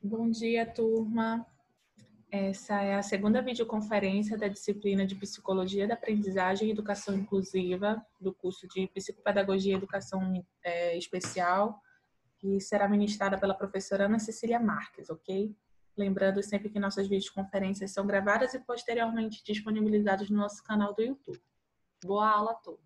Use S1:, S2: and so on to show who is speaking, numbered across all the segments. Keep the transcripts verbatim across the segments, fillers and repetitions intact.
S1: Bom dia, turma. Essa é a segunda videoconferência da disciplina de Psicologia da Aprendizagem e Educação Inclusiva do curso de Psicopedagogia e Educação é, Especial, que será ministrada pela professora Ana Cecília Marques, ok? Lembrando sempre que nossas videoconferências são gravadas e posteriormente disponibilizadas no nosso canal do YouTube. Boa aula a todos.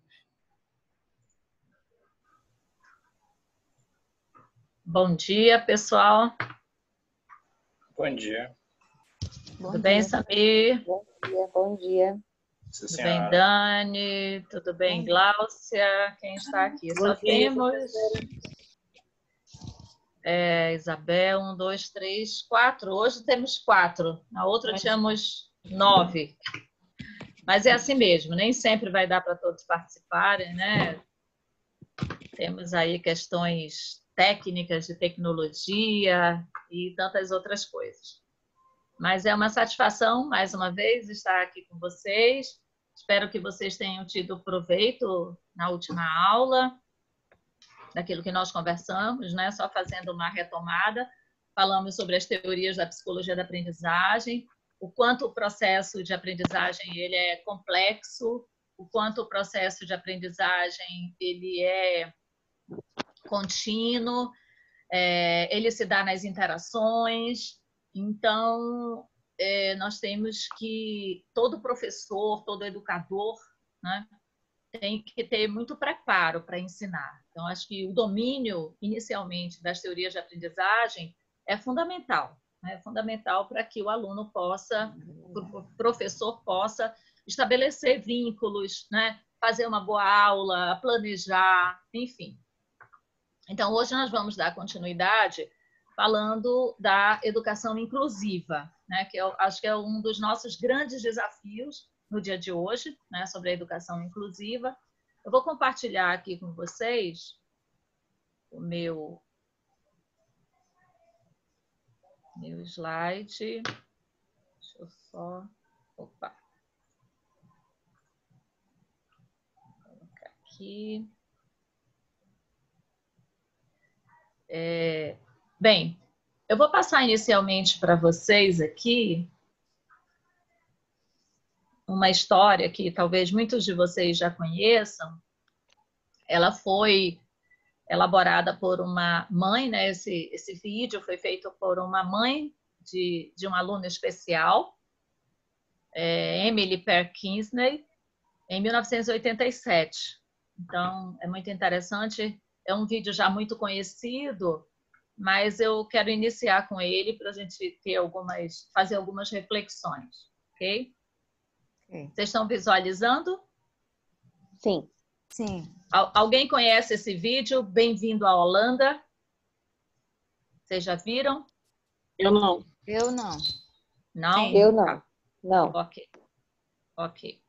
S2: Bom dia, pessoal.
S3: Bom dia.
S2: Tudo bem, Samir?
S4: Bom dia, bom dia.
S3: Sim,
S2: Tudo
S3: senhora.
S2: bem, Dani? Tudo bem, Gláucia? Quem está aqui? Só temos é, Isabel, um, dois, três, quatro. Hoje temos quatro. Na outra tínhamos nove. Mas é assim mesmo, nem sempre vai dar para todos participarem, né? Temos aí questões técnicas de tecnologia e tantas outras coisas. Mas é uma satisfação, mais uma vez, estar aqui com vocês. Espero que vocês tenham tido proveito na última aula, daquilo que nós conversamos, né? Só fazendo uma retomada. Falamos sobre as teorias da psicologia da aprendizagem, o quanto o processo de aprendizagem ele é complexo, o quanto o processo de aprendizagem ele é contínuo, é, ele se dá nas interações. Então, é, nós temos que, todo professor, todo educador, né, tem que ter muito preparo para ensinar. Então, acho que o domínio, inicialmente, das teorias de aprendizagem é fundamental. Né? É fundamental para que o aluno possa, o professor possa estabelecer vínculos, né, fazer uma boa aula, planejar, enfim. Então, hoje nós vamos dar continuidade falando da educação inclusiva, né, que eu acho que é um dos nossos grandes desafios no dia de hoje, né, sobre a educação inclusiva. Eu vou compartilhar aqui com vocês o meu, meu slide. Deixa eu só... Opa! Vou colocar aqui. É, bem, eu vou passar inicialmente para vocês aqui uma história que talvez muitos de vocês já conheçam. Ela foi elaborada por uma mãe, né? Esse, esse vídeo foi feito por uma mãe de, de um aluno especial, é, Emily Perkinsey, em mil novecentos e oitenta e sete. Então, é muito interessante. É um vídeo já muito conhecido, mas eu quero iniciar com ele para a gente ter algumas, fazer algumas reflexões, ok? Okay. Vocês estão visualizando?
S4: Sim.
S5: Sim.
S2: Al- alguém conhece esse vídeo? Bem-vindo à Holanda. Vocês já viram?
S3: Eu não.
S5: Eu não.
S2: Não?
S5: Sim.
S4: Eu não.
S2: Tá.
S4: Não.
S2: Ok. Ok.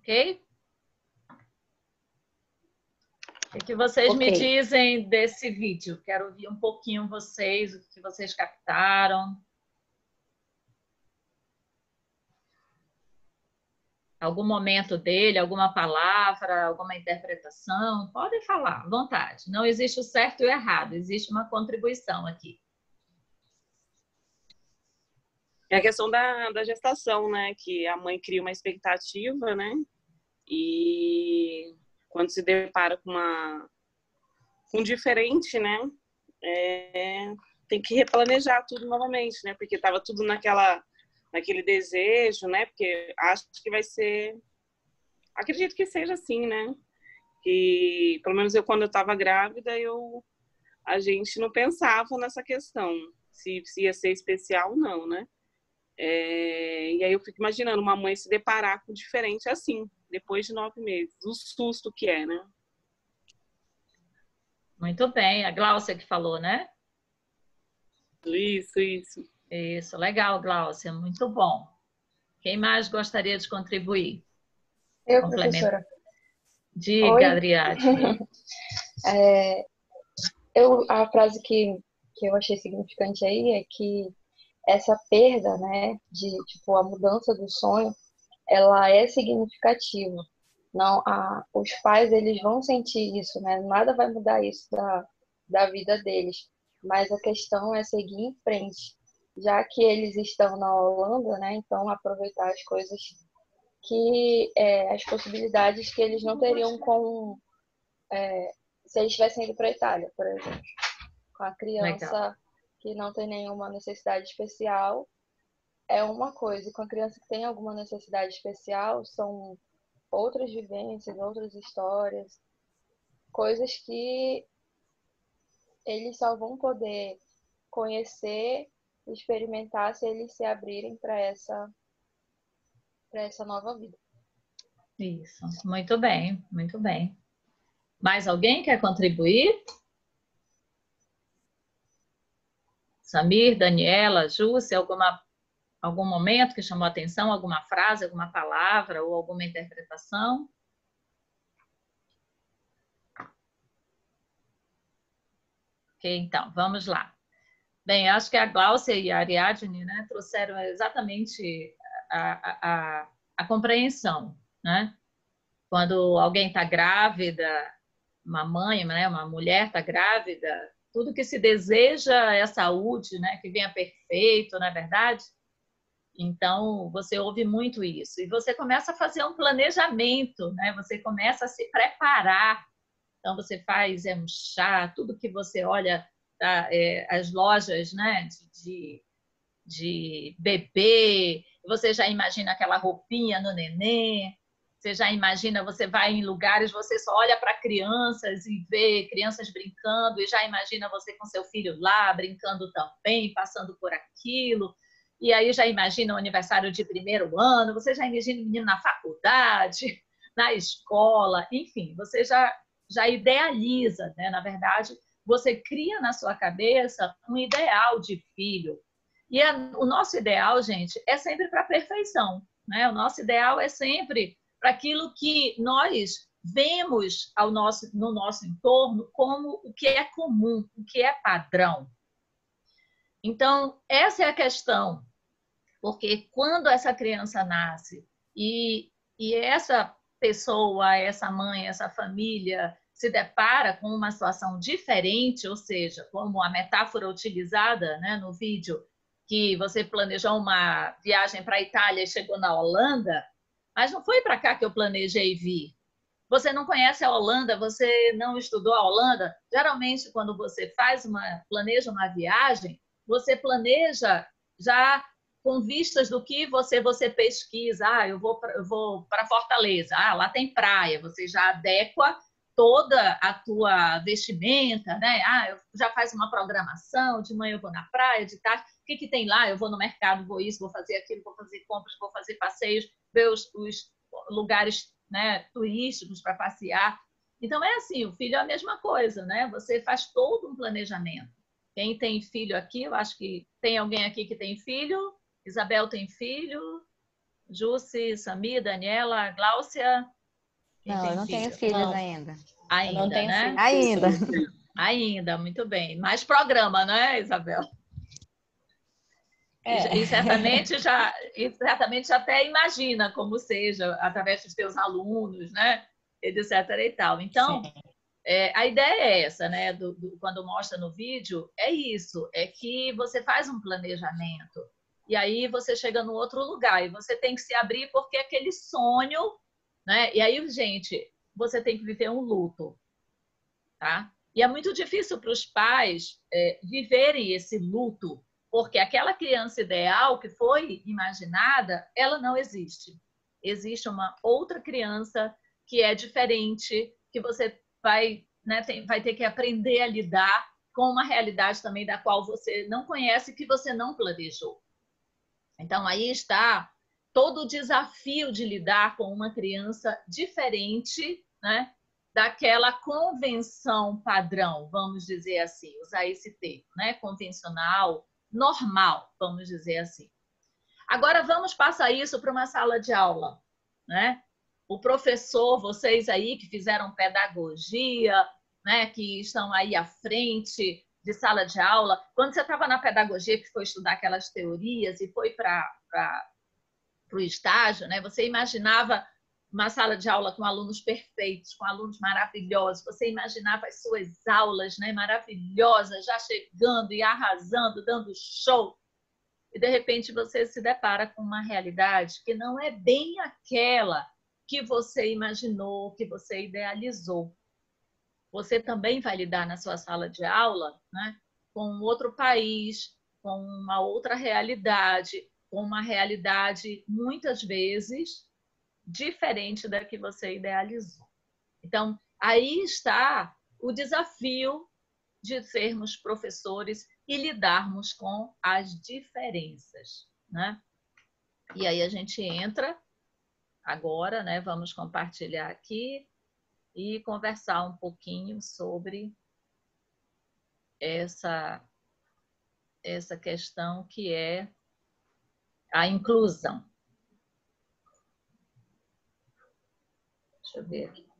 S2: Ok? O que vocês
S4: Ok.
S2: me dizem desse vídeo? Quero ouvir um pouquinho vocês, o que vocês captaram. Algum momento dele, alguma palavra, alguma interpretação? Podem falar, à vontade. Não existe o certo e o errado, existe uma contribuição aqui.
S5: É a questão da, da gestação, né? Que a mãe cria uma expectativa, né? E quando se depara com uma com um diferente, né? É, tem que replanejar tudo novamente, né? Porque estava tudo naquela, naquele desejo, né? Porque acho que vai ser... Acredito que seja assim, né? Que, pelo menos eu, quando eu estava grávida, eu, a gente não pensava nessa questão, se, se ia ser especial ou não, né? É, e aí eu fico imaginando uma mãe se deparar com diferente assim, depois de nove meses. O susto que é, né?
S2: Muito bem, a Gláucia que falou, né?
S5: Isso, isso.
S2: Isso, legal, Gláucia, muito bom. Quem mais gostaria de contribuir?
S6: Eu,
S2: Complemento.
S6: professora.
S2: Diga,
S6: Oi.
S2: Adriane.
S6: É, eu, a frase que, que eu achei significante aí é que essa perda, né, de tipo a mudança do sonho, ela é significativa. Não, a, os pais eles vão sentir isso, né? Nada vai mudar isso da, da vida deles. Mas a questão é seguir em frente, já que eles estão na Holanda, né? Então aproveitar as coisas que é, as possibilidades que eles não teriam com é, se eles tivessem ido para a Itália, por exemplo, com a criança
S2: Legal.
S6: que não tem nenhuma necessidade especial é uma coisa, e com a criança que tem alguma necessidade especial são outras vivências, outras histórias, coisas que eles só vão poder conhecer, experimentar se eles se abrirem para essa para essa nova vida.
S2: Isso, muito bem, muito bem. Mais alguém quer contribuir? Samir, Daniela, Júcia, alguma, algum momento que chamou a atenção, alguma frase, alguma palavra ou alguma interpretação? Ok, então, vamos lá. Bem, acho que a Gláucia e a Ariadne, né, trouxeram exatamente a, a, a compreensão, né? Quando alguém está grávida, uma mãe, né, uma mulher está grávida, tudo que se deseja é saúde, né, que venha perfeito, não é verdade? Então, você ouve muito isso. E você começa a fazer um planejamento, né? Você começa a se preparar. Então, você faz é, um chá, tudo que você olha, tá, é, as lojas, né, de, de, de bebê, você já imagina aquela roupinha no neném, você já imagina, você vai em lugares, você só olha para crianças e vê crianças brincando e já imagina você com seu filho lá, brincando também, passando por aquilo. E aí já imagina o aniversário de primeiro ano, você já imagina o menino na faculdade, na escola, enfim, você já, já idealiza, né? Na verdade, você cria na sua cabeça um ideal de filho. E a, o nosso ideal, gente, é sempre para a perfeição, né? O nosso ideal é sempre para aquilo que nós vemos ao nosso, no nosso entorno como o que é comum, o que é padrão. Então, essa é a questão, porque quando essa criança nasce e, e essa pessoa, essa mãe, essa família se depara com uma situação diferente, ou seja, como a metáfora utilizada, né, no vídeo, que você planejou uma viagem para a Itália e chegou na Holanda, mas não foi para cá que eu planejei vir. Você não conhece a Holanda, você não estudou a Holanda. Geralmente, quando você faz uma, planeja uma viagem, você planeja já com vistas do que você, você pesquisa. Ah, eu vou para Fortaleza. Ah, lá tem praia. Você já adequa toda a tua vestimenta, né? Ah, eu já faz uma programação. De manhã eu vou na praia, de tarde. O que, que tem lá? Eu vou no mercado, vou isso, vou fazer aquilo, vou fazer compras, vou fazer passeios, ver os, os lugares, né, turísticos para passear. Então, é assim, o filho é a mesma coisa, né? Você faz todo um planejamento. Quem tem filho aqui, eu acho que tem alguém aqui que tem filho. Isabel tem filho? Jussi, Sami, Daniela, Gláucia? Quem
S4: Não,
S2: tem
S4: eu não tenho
S2: filho?
S4: filhos
S1: Não.
S4: ainda.
S2: Ainda,
S1: Eu não tenho
S2: né?
S1: filho.
S4: Ainda.
S2: Ainda, muito bem. Mais programa, né, Isabel?
S4: É.
S2: E, e certamente já, e certamente já até imagina como seja, através dos teus alunos, né? Etc e tal. Então, é, a ideia é essa, né? Do, do, quando mostra no vídeo, é isso, é que você faz um planejamento e aí você chega no outro lugar e você tem que se abrir porque aquele sonho, né? E aí, gente, você tem que viver um luto, tá? E é muito difícil para os pais é, viverem esse luto, porque aquela criança ideal que foi imaginada, ela não existe. Existe uma outra criança que é diferente, que você vai, né, tem, vai ter que aprender a lidar com uma realidade também da qual você não conhece, que você não planejou. Então, aí está todo o desafio de lidar com uma criança diferente, né, daquela convenção padrão, vamos dizer assim, usar esse termo, né, convencional, normal, vamos dizer assim. Agora, vamos passar isso para uma sala de aula, né? O professor, vocês aí que fizeram pedagogia, né, que estão aí à frente de sala de aula, quando você estava na pedagogia, que foi estudar aquelas teorias e foi para o estágio, né, você imaginava uma sala de aula com alunos perfeitos, com alunos maravilhosos, você imaginava as suas aulas, né, maravilhosas, já chegando e arrasando, dando show, e de repente você se depara com uma realidade que não é bem aquela que você imaginou, que você idealizou. Você também vai lidar na sua sala de aula, né, com outro país, com uma outra realidade, com uma realidade, muitas vezes, diferente da que você idealizou. Então, aí está o desafio de sermos professores e lidarmos com as diferenças, né? E aí a gente entra agora, né? Vamos compartilhar aqui e conversar um pouquinho sobre essa, essa questão que é a inclusão. Deixa eu ver aqui.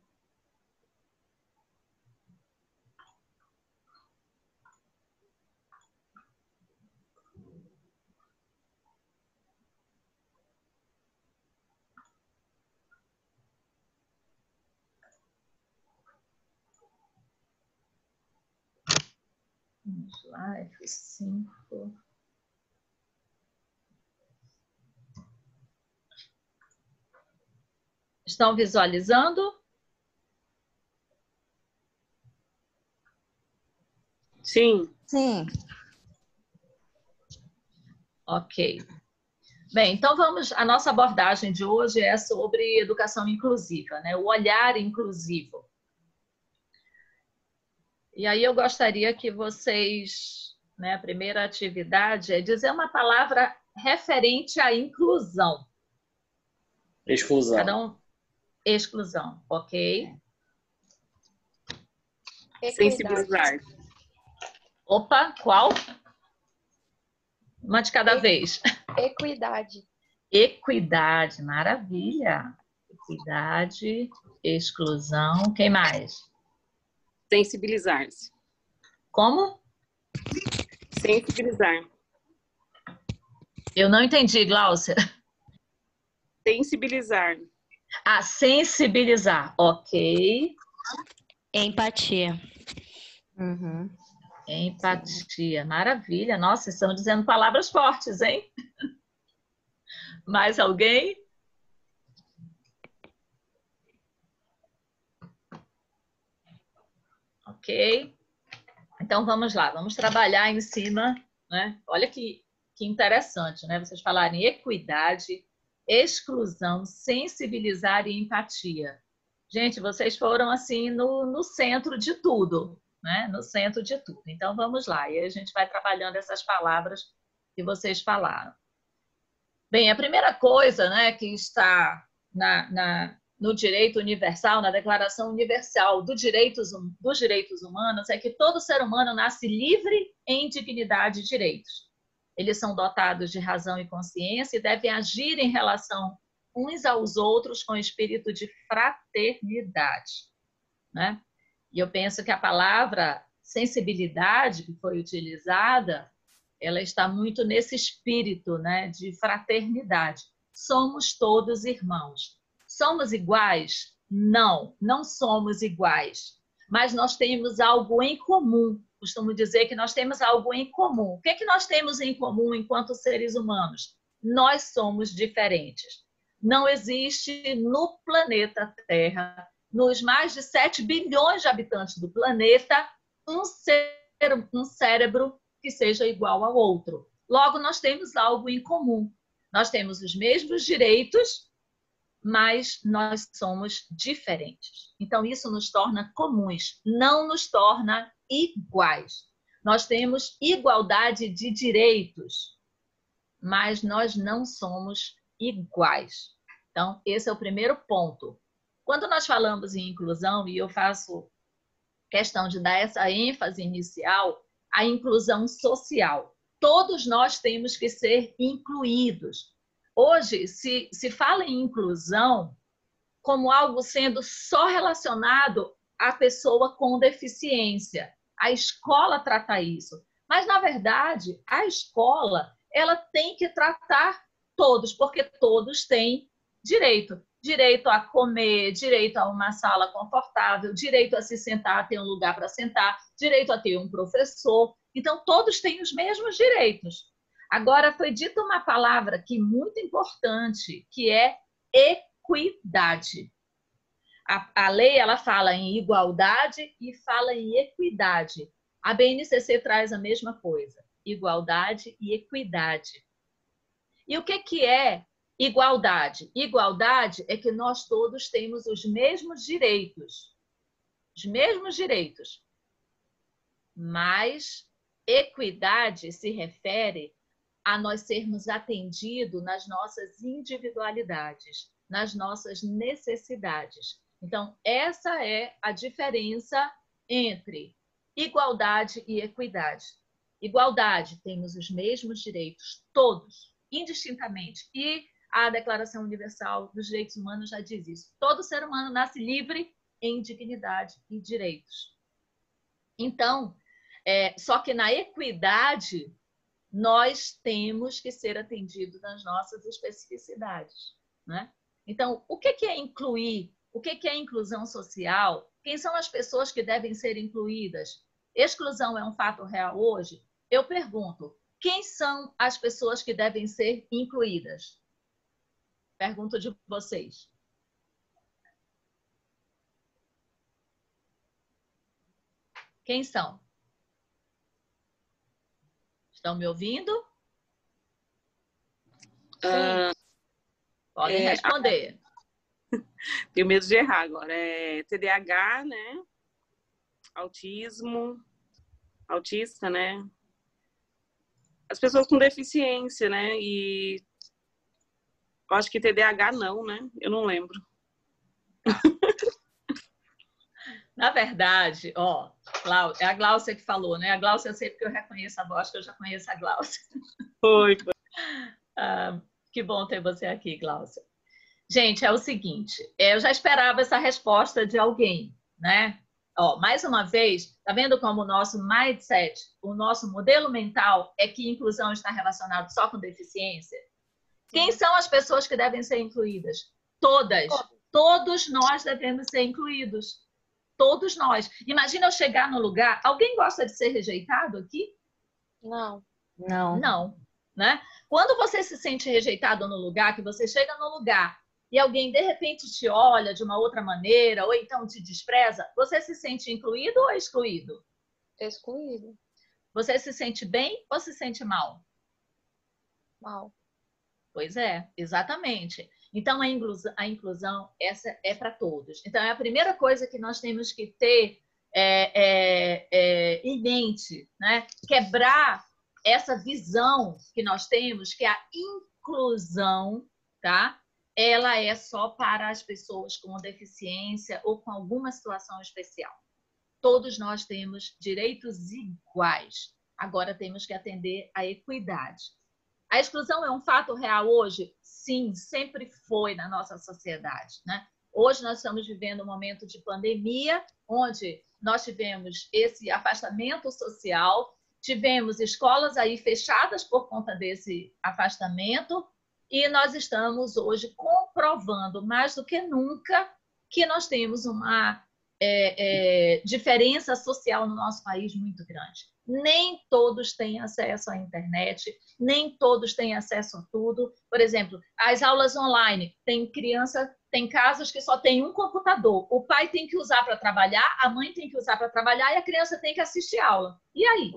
S2: Vamos lá, F cinco. Estão visualizando?
S5: Sim.
S4: Sim.
S2: Ok. Bem, então vamos. A nossa abordagem de hoje é sobre educação inclusiva, né? O olhar inclusivo. E aí eu gostaria que vocês, né, a primeira atividade é dizer uma palavra referente à inclusão.
S3: Exclusão.
S2: Cada um, exclusão, ok?
S5: Sensibilizar.
S2: Opa, qual? Uma de cada
S6: E-
S2: vez.
S6: Equidade.
S2: Equidade, maravilha. Equidade, exclusão, quem mais?
S5: Sensibilizar-se.
S2: Como?
S5: Sensibilizar.
S2: Eu não entendi, Gláucia.
S5: Sensibilizar.
S2: Ah, sensibilizar, ok.
S7: Empatia.
S4: Uhum.
S2: Empatia, maravilha. Nossa, estão dizendo palavras fortes, hein? Mais alguém? Ok. Então vamos lá, vamos trabalhar em cima, né? Olha que, que interessante, né? Vocês falarem equidade, exclusão, sensibilizar e empatia. Gente, vocês foram assim no, no centro de tudo, né? No centro de tudo. Então vamos lá, e aí a gente vai trabalhando essas palavras que vocês falaram. Bem, a primeira coisa, né, que está na, na, no direito universal, na Declaração Universal dos Direitos, dos Direitos Humanos, é que todo ser humano nasce livre em dignidade e direitos. Eles são dotados de razão e consciência e devem agir em relação uns aos outros com espírito de fraternidade, né? E eu penso que a palavra sensibilidade que foi utilizada, ela está muito nesse espírito, né, de fraternidade. Somos todos irmãos. Somos iguais? Não, não somos iguais. Mas nós temos algo em comum. Costumo dizer que nós temos algo em comum. O que é que nós temos em comum enquanto seres humanos? Nós somos diferentes. Não existe no planeta Terra, nos mais de sete bilhões de habitantes do planeta, um, ser, um cérebro que seja igual ao outro. Logo, nós temos algo em comum. Nós temos os mesmos direitos, mas nós somos diferentes. Então, isso nos torna comuns, não nos torna iguais. Nós temos igualdade de direitos, mas nós não somos iguais. Então, esse é o primeiro ponto. Quando nós falamos em inclusão, e eu faço questão de dar essa ênfase inicial, a inclusão social. Todos nós temos que ser incluídos. Hoje, se, se fala em inclusão como algo sendo só relacionado à pessoa com deficiência. A escola trata isso. Mas, na verdade, a escola ela tem que tratar todos, porque todos têm direito. Direito a comer, direito a uma sala confortável, direito a se sentar, ter um lugar para sentar, direito a ter um professor. Então, todos têm os mesmos direitos. Agora, foi dita uma palavra aqui muito importante, que é equidade. A, a lei ela fala em igualdade e fala em equidade. A B N C C traz a mesma coisa, igualdade e equidade. E o que, que é igualdade? Igualdade é que nós todos temos os mesmos direitos. Os mesmos direitos. Mas equidade se refere a nós sermos atendidos nas nossas individualidades, nas nossas necessidades. Então, essa é a diferença entre igualdade e equidade. Igualdade, temos os mesmos direitos, todos, indistintamente. E a Declaração Universal dos Direitos Humanos já diz isso. Todo ser humano nasce livre em dignidade e direitos. Então, é, só que na equidade, nós temos que ser atendidos nas nossas especificidades, né? Então, o que é incluir? O que é inclusão social? Quem são as pessoas que devem ser incluídas? Exclusão é um fato real hoje? Eu pergunto, quem são as pessoas que devem ser incluídas? Pergunto de vocês. Quem são? Estão me ouvindo?
S5: Uh,
S2: Podem
S5: é,
S2: responder.
S5: Tenho medo de errar agora. É T D A H, né? Autismo, autista, né? As pessoas com deficiência, né? E eu acho que T D A H não, né? Eu não lembro.
S2: Na verdade, ó, é a Gláucia que falou, né? A Gláucia eu sei porque eu reconheço a voz, que eu já conheço a Gláucia.
S5: Foi, foi.
S2: Ah, que bom ter você aqui, Gláucia. Gente, é o seguinte, eu já esperava essa resposta de alguém, né? Ó, mais uma vez, tá vendo como o nosso mindset, o nosso modelo mental é que inclusão está relacionado só com deficiência? Quem são as pessoas que devem ser incluídas? Todas. Todos nós devemos ser incluídos. Todos nós. Imagina eu chegar no lugar... Alguém gosta de ser rejeitado aqui?
S6: Não.
S4: Não.
S2: Não. Né? Quando você se sente rejeitado no lugar, que você chega no lugar e alguém de repente te olha de uma outra maneira ou então te despreza, você se sente incluído ou excluído?
S6: Excluído.
S2: Você se sente bem ou se sente mal?
S6: Mal.
S2: Pois é, exatamente. Então, a inclusão, a inclusão essa é para todos. Então, é a primeira coisa que nós temos que ter é, é, é, em mente, né? Quebrar essa visão que nós temos, que a inclusão, tá? Ela é só para as pessoas com deficiência ou com alguma situação especial. Todos nós temos direitos iguais. Agora temos que atender à equidade. A exclusão é um fato real hoje? Sim, sempre foi na nossa sociedade, né? Hoje nós estamos vivendo um momento de pandemia, onde nós tivemos esse afastamento social, tivemos escolas aí fechadas por conta desse afastamento, e nós estamos hoje comprovando mais do que nunca que nós temos uma é, é, diferença social no nosso país muito grande. Nem todos têm acesso à internet, nem todos têm acesso a tudo. Por exemplo, as aulas online, tem criança, tem casas que só tem um computador. O pai tem que usar para trabalhar, a mãe tem que usar para trabalhar e a criança tem que assistir aula. E aí?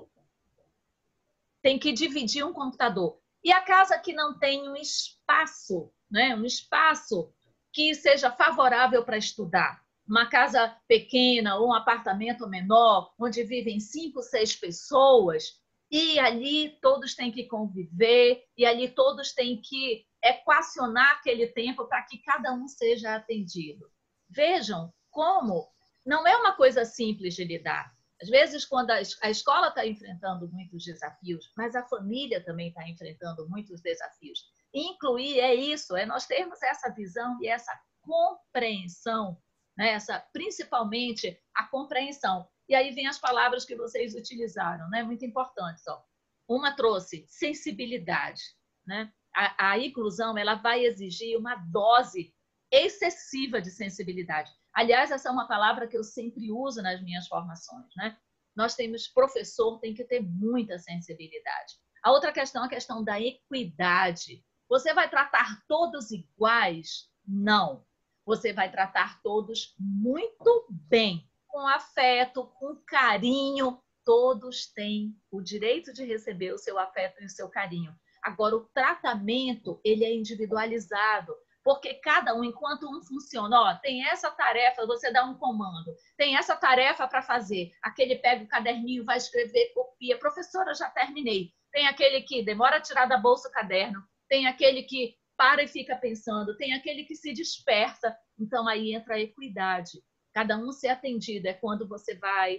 S2: Tem que dividir um computador. E a casa que não tem um espaço, né? Um espaço que seja favorável para estudar. Uma casa pequena ou um apartamento menor, onde vivem cinco, seis pessoas, e ali todos têm que conviver, e ali todos têm que equacionar aquele tempo para que cada um seja atendido. Vejam como não é uma coisa simples de lidar. Às vezes, quando a escola está enfrentando muitos desafios, mas a família também está enfrentando muitos desafios. Incluir é isso, é nós termos essa visão e essa compreensão, né? Essa, principalmente a compreensão. E aí vem as palavras que vocês utilizaram, né? Muito importantes. Ó. Uma trouxe sensibilidade, né? A, a inclusão ela vai exigir uma dose excessiva de sensibilidade. Aliás, essa é uma palavra que eu sempre uso nas minhas formações, né? Nós temos professor, tem que ter muita sensibilidade. A outra questão é a questão da equidade. Você vai tratar todos iguais? Não. Você vai tratar todos muito bem, com afeto, com carinho. Todos têm o direito de receber o seu afeto e o seu carinho. Agora, o tratamento, ele é individualizado. Porque cada um, enquanto um funciona, ó, tem essa tarefa, você dá um comando, tem essa tarefa para fazer, aquele pega o caderninho, vai escrever, copia, professora, já terminei. Tem aquele que demora a tirar da bolsa o caderno, tem aquele que para e fica pensando, tem aquele que se dispersa. Então, aí entra a equidade. Cada um ser atendido é quando você vai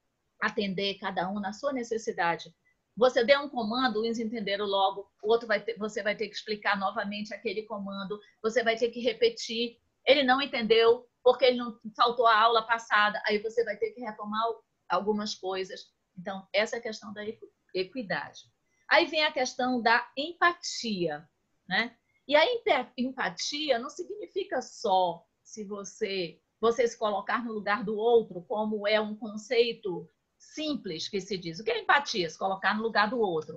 S2: atender cada um na sua necessidade. Você deu um comando, uns entenderam logo, o outro vai ter, você vai ter que explicar novamente aquele comando, você vai ter que repetir. Ele não entendeu porque ele não faltou a aula passada, aí você vai ter que retomar algumas coisas. Então, essa é a questão da equidade. Aí vem a questão da empatia, né? E a empatia não significa só se você, você se colocar no lugar do outro, como é um conceito simples que se diz. O que é empatia? Se colocar no lugar do outro.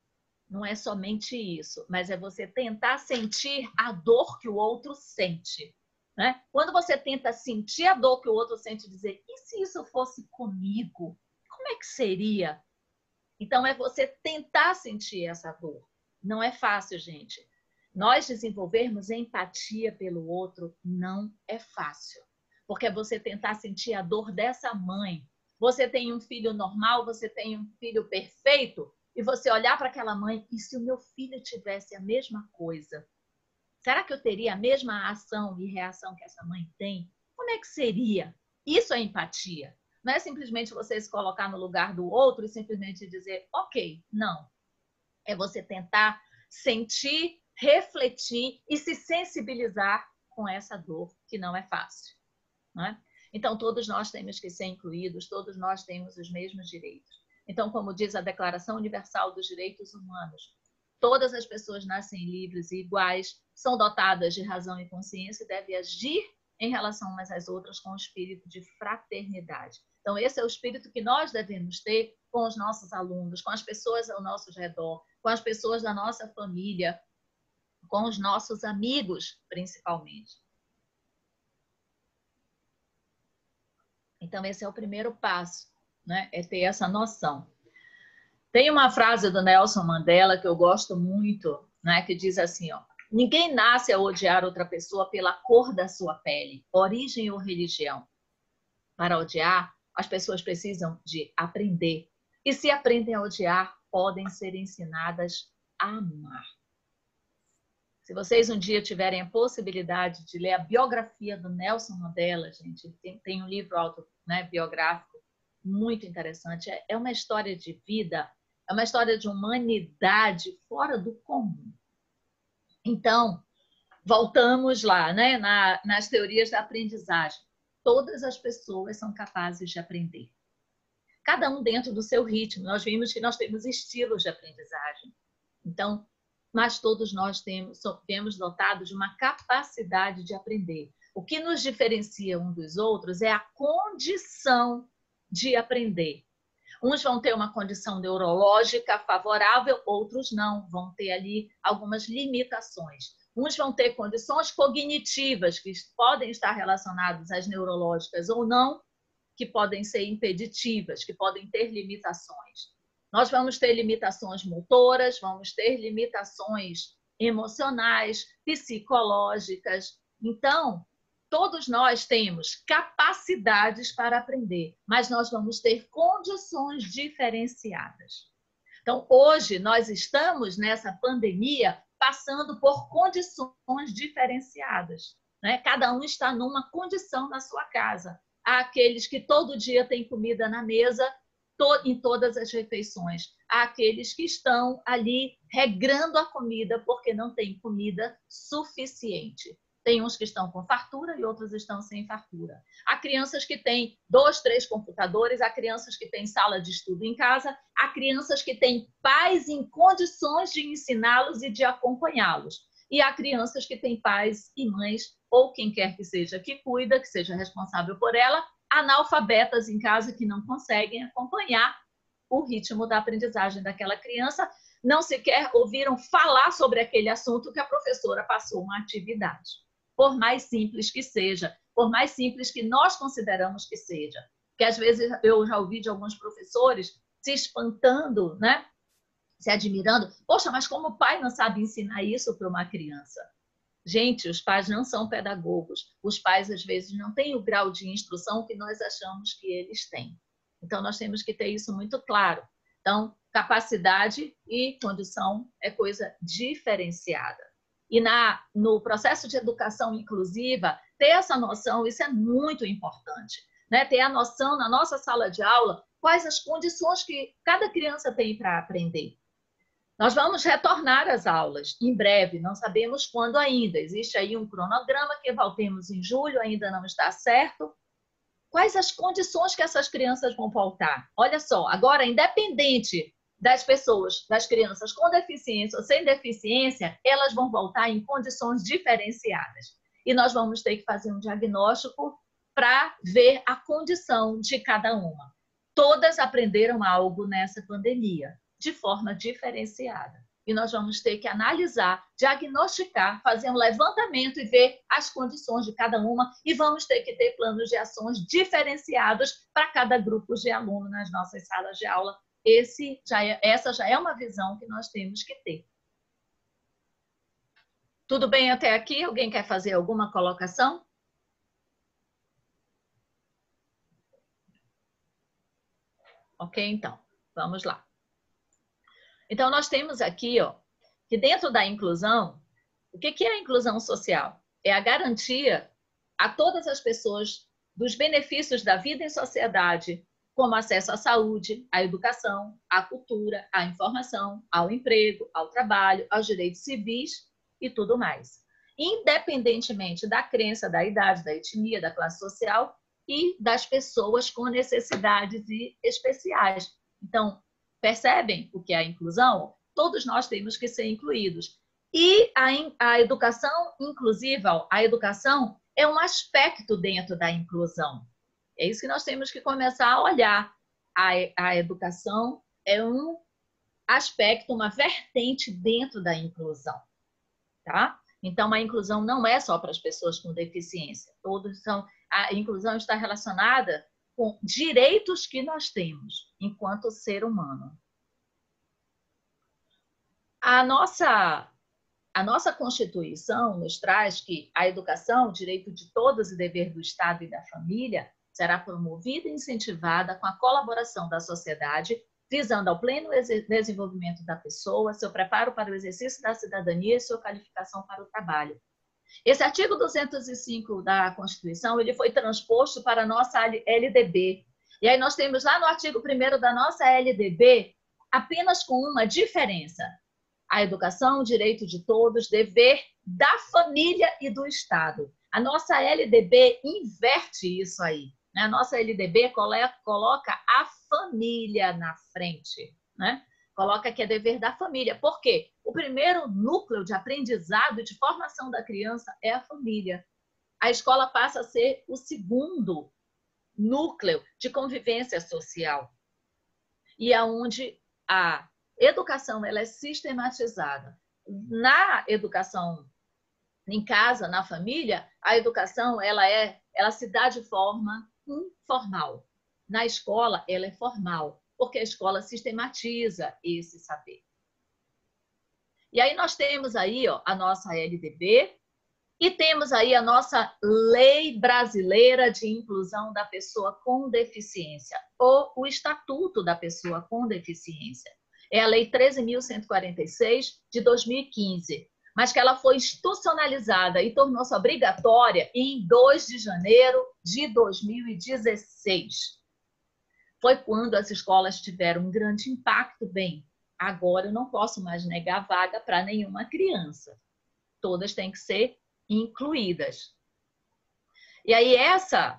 S2: Não é somente isso, mas é você tentar sentir a dor que o outro sente, né? Quando você tenta sentir a dor que o outro sente, dizer, e se isso fosse comigo? Como é que seria? Então, é você tentar sentir essa dor. Não é fácil, gente. Nós desenvolvermos empatia pelo outro não é fácil. Porque é você tentar sentir a dor dessa mãe. Você tem um filho normal, você tem um filho perfeito, e você olhar para aquela mãe, e se o meu filho tivesse a mesma coisa? Será que eu teria a mesma ação e reação que essa mãe tem? Como é que seria? Isso é empatia. Não é simplesmente você se colocar no lugar do outro e simplesmente dizer, ok, não. É você tentar sentir, refletir e se sensibilizar com essa dor, que não é fácil, não é? Então, todos nós temos que ser incluídos, todos nós temos os mesmos direitos. Então, como diz a Declaração Universal dos Direitos Humanos, todas as pessoas nascem livres e iguais, são dotadas de razão e consciência e devem agir em relação umas às outras com o espírito de fraternidade. Então, esse é o espírito que nós devemos ter com os nossos alunos, com as pessoas ao nosso redor, com as pessoas da nossa família, com os nossos amigos, principalmente. Então, esse é o primeiro passo, né? É ter essa noção. Tem uma frase do Nelson Mandela que eu gosto muito, né? Que diz assim, ó, ninguém nasce a odiar outra pessoa pela cor da sua pele, origem ou religião. Para odiar, as pessoas precisam de aprender. E se aprendem a odiar, podem ser ensinadas a amar. Se vocês um dia tiverem a possibilidade de ler a biografia do Nelson Mandela, gente, tem, tem um livro auto, né, biográfico muito interessante. É, é uma história de vida é uma história de humanidade fora do comum. Então, voltamos lá, né, na, nas teorias da aprendizagem. Todas as pessoas são capazes de aprender. Cada um dentro do seu ritmo. Nós vimos que nós temos estilos de aprendizagem. Então, mas todos nós temos, somos dotados de uma capacidade de aprender. O que nos diferencia um dos outros é a condição de aprender. Uns vão ter uma condição neurológica favorável, outros não. Vão ter ali algumas limitações. Uns vão ter condições cognitivas, que podem estar relacionadas às neurológicas ou não, que podem ser impeditivas, que podem ter limitações. Nós vamos ter limitações motoras, vamos ter limitações emocionais, psicológicas. Então, todos nós temos capacidades para aprender, mas nós vamos ter condições diferenciadas. Então, hoje, nós estamos nessa pandemia passando por condições diferenciadas, né? Cada um está numa condição na sua casa. Há aqueles que todo dia têm comida na mesa, em todas as refeições. Há aqueles que estão ali regrando a comida porque não tem comida suficiente. Tem uns que estão com fartura e outros estão sem fartura. Há crianças que têm dois, três computadores, há crianças que têm sala de estudo em casa, há crianças que têm pais em condições de ensiná-los e de acompanhá-los. E há crianças que têm pais e mães, ou quem quer que seja que cuida, que seja responsável por ela, analfabetas em casa que não conseguem acompanhar o ritmo da aprendizagem daquela criança, não sequer ouviram falar sobre aquele assunto que a professora passou uma atividade. Por mais simples que seja, por mais simples que nós consideramos que seja. Porque às vezes eu já ouvi de alguns professores se espantando, né? Se admirando. Poxa, mas como o pai não sabe ensinar isso para uma criança? Gente, os pais não são pedagogos. Os pais, às vezes, não têm o grau de instrução que nós achamos que eles têm. Então, nós temos que ter isso muito claro. Então, capacidade e condição é coisa diferenciada. E na, no processo de educação inclusiva, ter essa noção, isso é muito importante, né? Ter a noção na nossa sala de aula, quais as condições que cada criança tem para aprender. Nós vamos retornar às aulas em breve, não sabemos quando ainda. Existe aí um cronograma que voltemos em julho, ainda não está certo. Quais as condições que essas crianças vão voltar? Olha só, agora, independente das pessoas, das crianças com deficiência ou sem deficiência, elas vão voltar em condições diferenciadas. E nós vamos ter que fazer um diagnóstico para ver a condição de cada uma. Todas aprenderam algo nessa pandemia, de forma diferenciada. E nós vamos ter que analisar, diagnosticar, fazer um levantamento e ver as condições de cada uma e vamos ter que ter planos de ações diferenciados para cada grupo de aluno nas nossas salas de aula. Esse já é, essa já é uma visão que nós temos que ter. Tudo bem até aqui? Alguém quer fazer alguma colocação? Ok, então, vamos lá. Então, nós temos aqui, ó, que dentro da inclusão, o que é a inclusão social? É a garantia a todas as pessoas dos benefícios da vida em sociedade, como acesso à saúde, à educação, à cultura, à informação, ao emprego, ao trabalho, aos direitos civis e tudo mais. Independentemente da crença, da idade, da etnia, da classe social e das pessoas com necessidades especiais. Então, percebem o que é a inclusão? Todos nós temos que ser incluídos. E a, a educação inclusiva, a educação é um aspecto dentro da inclusão. É isso que nós temos que começar a olhar. A, a educação é um aspecto, uma vertente dentro da inclusão. Tá? Então, a inclusão não é só para as pessoas com deficiência. Todos são, a inclusão está relacionada com direitos que nós temos enquanto ser humano. A nossa, a nossa Constituição nos traz que a educação, o direito de todos e dever do Estado e da família, será promovida e incentivada com a colaboração da sociedade, visando ao pleno desenvolvimento da pessoa, seu preparo para o exercício da cidadania e sua qualificação para o trabalho. Esse artigo duzentos e cinco da Constituição, ele foi transposto para a nossa L D B. E aí nós temos lá no artigo primeiro da nossa L D B apenas com uma diferença. A educação, o direito de todos, dever da família e do Estado. A nossa L D B inverte isso aí. Né? A nossa L D B coloca a família na frente, né? Coloca que é dever da família. Por quê? O primeiro núcleo de aprendizado e de formação da criança é a família. A escola passa a ser o segundo núcleo de convivência social. E é onde a educação ela é sistematizada. Na educação em casa, na família, a educação ela é, ela se dá de forma informal. Na escola, ela é formal, porque a escola sistematiza esse saber. E aí nós temos aí, ó, a nossa L D B e temos aí a nossa Lei Brasileira de Inclusão da Pessoa com Deficiência, ou o Estatuto da Pessoa com Deficiência. É a Lei treze mil cento e quarenta e seis, de dois mil e quinze, mas que ela foi institucionalizada e tornou-se obrigatória em dois de janeiro de dois mil e dezesseis. Foi quando as escolas tiveram um grande impacto. Bem, agora eu não posso mais negar vaga para nenhuma criança. Todas têm que ser incluídas. E aí essa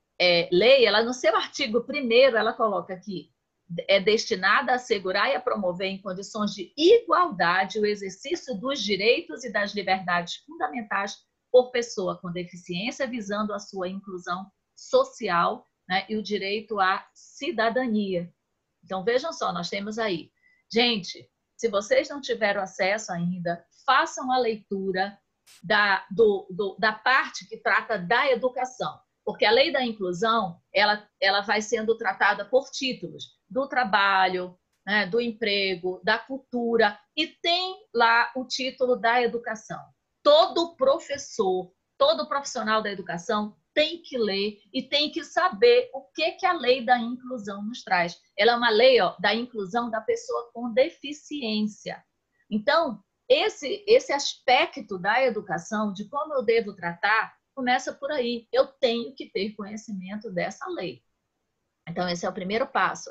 S2: é, lei, ela no seu artigo primeiro, ela coloca aqui, é destinada a assegurar e a promover em condições de igualdade o exercício dos direitos e das liberdades fundamentais por pessoa com deficiência, visando a sua inclusão social, né, e o direito à cidadania. Então, vejam só, nós temos aí. Gente, se vocês não tiveram acesso ainda, façam a leitura da, do, do, da parte que trata da educação, porque a lei da inclusão ela, ela vai sendo tratada por títulos do trabalho, né, do emprego, da cultura, e tem lá o título da educação. Todo professor, todo profissional da educação tem que ler e tem que saber o que, que a lei da inclusão nos traz. Ela é uma lei, ó, da inclusão da pessoa com deficiência. Então, esse, esse aspecto da educação, de como eu devo tratar, começa por aí. Eu tenho que ter conhecimento dessa lei. Então, esse é o primeiro passo.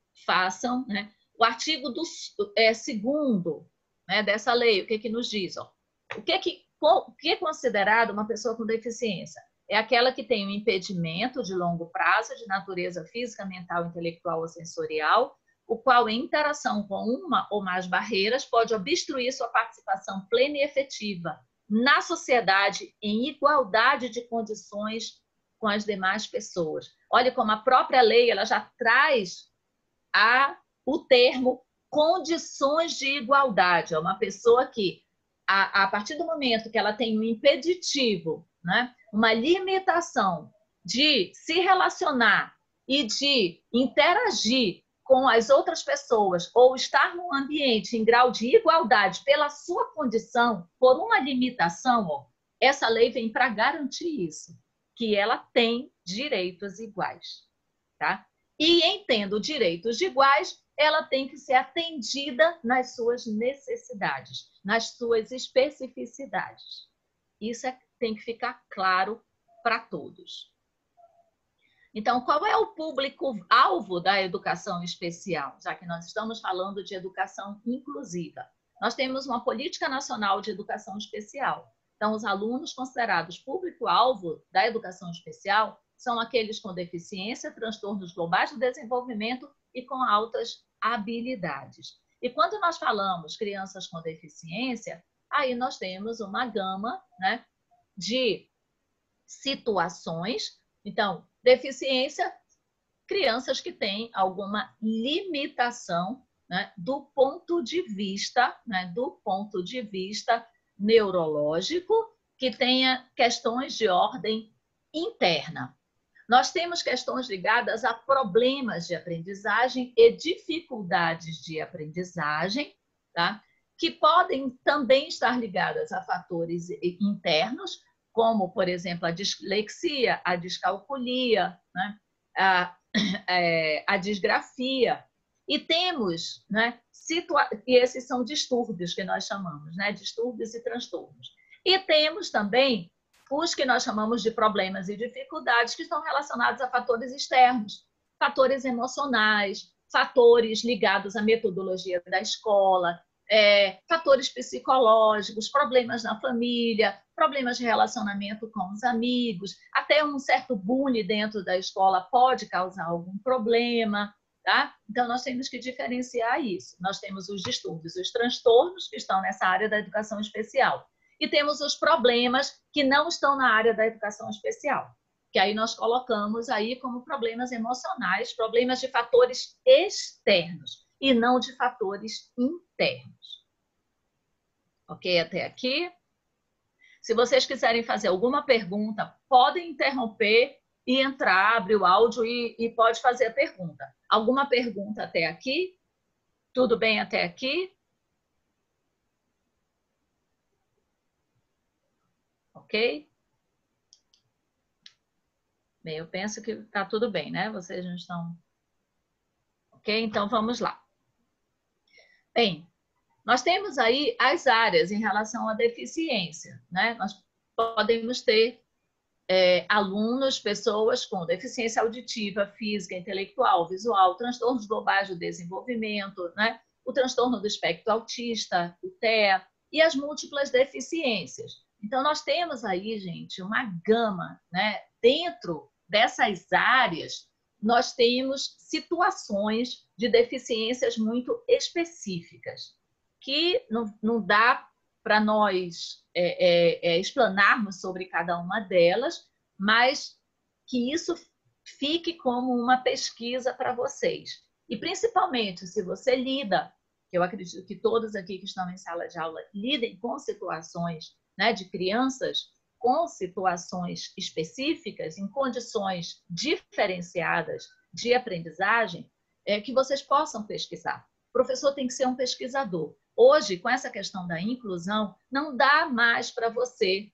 S2: Façam, né? O artigo do, é, segundo, né, dessa lei, o que, que nos diz? Ó? O, que, que, o que é considerado uma pessoa com deficiência? É aquela que tem um impedimento de longo prazo de natureza física, mental, intelectual ou sensorial, o qual, em interação com uma ou mais barreiras, pode obstruir sua participação plena e efetiva na sociedade em igualdade de condições com as demais pessoas. Olha como a própria lei ela já traz a, o termo condições de igualdade. É uma pessoa que, a, a partir do momento que ela tem um impeditivo, né, uma limitação de se relacionar e de interagir com as outras pessoas ou estar num ambiente em grau de igualdade pela sua condição, por uma limitação, ó, essa lei vem para garantir isso, que ela tem direitos iguais, tá? E em tendo direitos iguais, ela tem que ser atendida nas suas necessidades, nas suas especificidades. Isso é, tem que ficar claro para todos. Então, qual é o público-alvo da educação especial? Já que nós estamos falando de educação inclusiva. Nós temos uma política nacional de educação especial. Então, os alunos considerados público-alvo da educação especial são aqueles com deficiência, transtornos globais do desenvolvimento e com altas habilidades. E quando nós falamos crianças com deficiência, aí nós temos uma gama, né, de situações. Então, deficiência, crianças que têm alguma limitação, né, do ponto de vista, né, do ponto de vista neurológico, que tenha questões de ordem interna. Nós temos questões ligadas a problemas de aprendizagem e dificuldades de aprendizagem, tá? Que podem também estar ligadas a fatores internos, como, por exemplo, a dislexia, a descalculia, né? a, é, a disgrafia. E temos, né, situa e esses são distúrbios que nós chamamos, né, distúrbios e transtornos. E temos também os que nós chamamos de problemas e dificuldades, que estão relacionados a fatores externos, fatores emocionais, fatores ligados à metodologia da escola, é, fatores psicológicos, problemas na família, problemas de relacionamento com os amigos, até um certo bullying dentro da escola pode causar algum problema, tá? Então, nós temos que diferenciar isso. Nós temos os distúrbios, os transtornos que estão nessa área da educação especial. E temos os problemas que não estão na área da educação especial, que aí nós colocamos aí como problemas emocionais, problemas de fatores externos e não de fatores internos. Ok? Até aqui. Se vocês quiserem fazer alguma pergunta, podem interromper e entrar, abrir o áudio e, e pode fazer a pergunta. Alguma pergunta até aqui? Tudo bem até aqui? Ok? Bem, eu penso que está tudo bem, né? Vocês não estão... Ok? Então, vamos lá. Bem, nós temos aí as áreas em relação à deficiência, né? Nós podemos ter é, alunos, pessoas com deficiência auditiva, física, intelectual, visual, transtornos globais do desenvolvimento, né? O transtorno do espectro autista, o T E A, e as múltiplas deficiências. Então, nós temos aí, gente, uma gama, né? Dentro dessas áreas, nós temos situações de deficiências muito específicas, que não, não dá para nós é, é, é, explanarmos sobre cada uma delas, mas que isso fique como uma pesquisa para vocês. E, principalmente, se você lida, eu acredito que todos aqui que estão em sala de aula lidem com situações, né, de crianças com situações específicas, em condições diferenciadas de aprendizagem, é, que vocês possam pesquisar. O professor tem que ser um pesquisador. Hoje, com essa questão da inclusão, não dá mais para você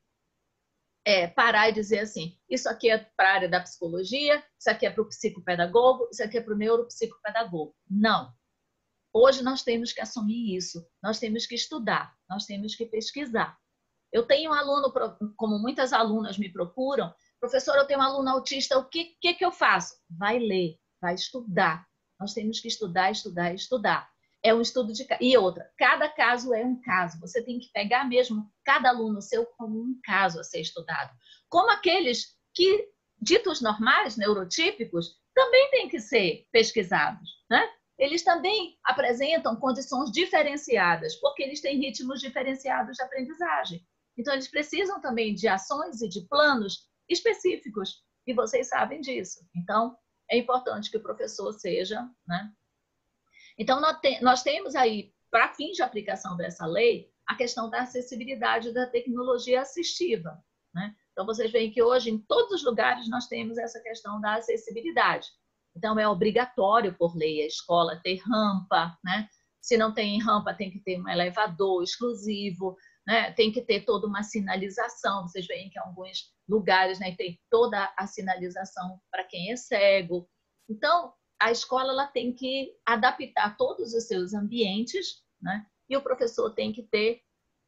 S2: é, parar e dizer assim, isso aqui é para a área da psicologia, isso aqui é para o psicopedagogo, isso aqui é para o neuropsicopedagogo. Não. Hoje nós temos que assumir isso, nós temos que estudar, nós temos que pesquisar. Eu tenho um aluno, como muitas alunas me procuram, professor, eu tenho um aluno autista, o que, que, que eu faço? Vai ler, vai estudar. Nós temos que estudar, estudar, estudar. É um estudo de... E outra, cada caso é um caso. Você tem que pegar mesmo cada aluno seu como um caso a ser estudado. Como aqueles que, ditos normais, neurotípicos, também têm que ser pesquisados, né? Eles também apresentam condições diferenciadas, porque eles têm ritmos diferenciados de aprendizagem. Então, eles precisam também de ações e de planos específicos, e vocês sabem disso. Então, é importante que o professor seja, né? Então, nós, te, nós temos aí, para fins de aplicação dessa lei, a questão da acessibilidade da tecnologia assistiva, né? Então, vocês veem que hoje, em todos os lugares, nós temos essa questão da acessibilidade. Então, é obrigatório, por lei, a escola ter rampa, né? Se não tem rampa, tem que ter um elevador exclusivo, né? Tem que ter toda uma sinalização. Vocês veem que em alguns lugares, né, tem toda a sinalização para quem é cego. Então, a escola ela tem que adaptar todos os seus ambientes, né? E o professor tem que ter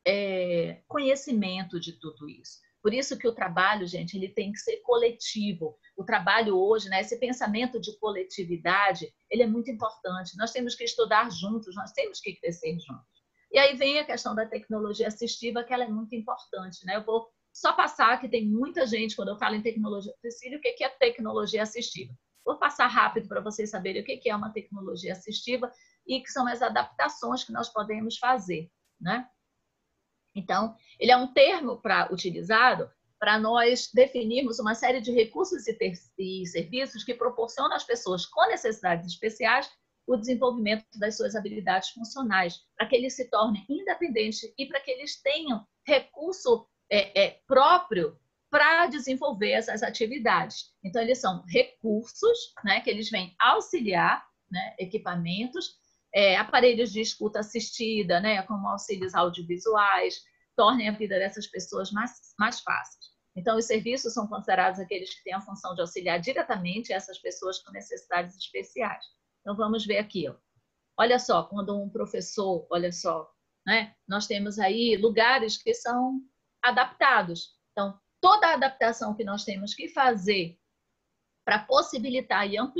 S2: é, conhecimento de tudo isso. Por isso que o trabalho, gente, ele tem que ser coletivo. O trabalho hoje, né, esse pensamento de coletividade, ele é muito importante. Nós temos que estudar juntos, nós temos que crescer juntos. E aí vem a questão da tecnologia assistiva, que ela é muito importante, né? Eu vou só passar, que tem muita gente, quando eu falo em tecnologia, Cecília, o que é tecnologia assistiva? Vou passar rápido para vocês saberem o que é uma tecnologia assistiva e que são as adaptações que nós podemos fazer, né? Então, ele é um termo para utilizado para nós definirmos uma série de recursos e, ter, e serviços que proporcionam às pessoas com necessidades especiais o desenvolvimento das suas habilidades funcionais, para que eles se tornem independentes e para que eles tenham recurso é, é, próprio para desenvolver essas atividades. Então, eles são recursos, né, que eles vêm auxiliar, né, equipamentos, é, aparelhos de escuta assistida, né, como auxílios audiovisuais, tornem a vida dessas pessoas mais, mais fáceis. Então, os serviços são considerados aqueles que têm a função de auxiliar diretamente essas pessoas com necessidades especiais. Então, vamos ver aqui, ó. Olha só, quando um professor, olha só, né, nós temos aí lugares que são adaptados. Então, toda a adaptação que nós temos que fazer para possibilitar e ampliar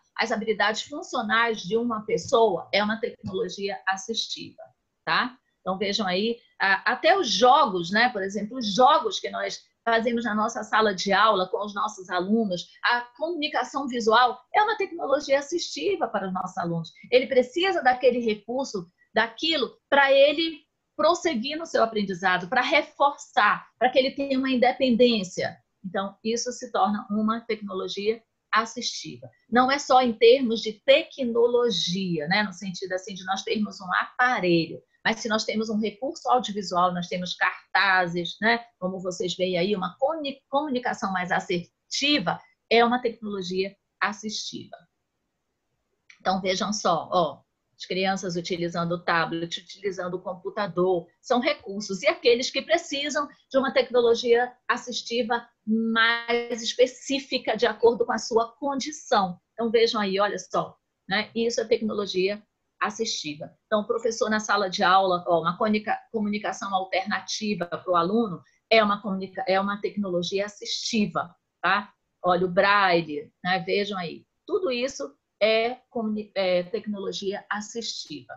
S2: as habilidades funcionais de uma pessoa, é uma tecnologia assistiva, tá? Então, vejam aí, até os jogos, né? Por exemplo, os jogos que nós fazemos na nossa sala de aula com os nossos alunos, a comunicação visual é uma tecnologia assistiva para os nossos alunos. Ele precisa daquele recurso, daquilo, para ele prosseguir no seu aprendizado, para reforçar, para que ele tenha uma independência. Então, isso se torna uma tecnologia assistiva. Não é só em termos de tecnologia, né? No sentido assim de nós termos um aparelho, mas se nós temos um recurso audiovisual, nós temos cartazes, né? Como vocês veem aí, uma comunicação mais assertiva é uma tecnologia assistiva. Então, vejam só, ó, as crianças utilizando o tablet, utilizando o computador, são recursos. E aqueles que precisam de uma tecnologia assistiva mais específica, de acordo com a sua condição. Então, vejam aí, olha só, né? Isso é tecnologia assistiva. Então, o professor na sala de aula, ó, uma comunicação alternativa para o aluno é uma, comunica... é uma tecnologia assistiva, tá? Olha, o braille, né? Vejam aí. Tudo isso é, comuni... é tecnologia assistiva.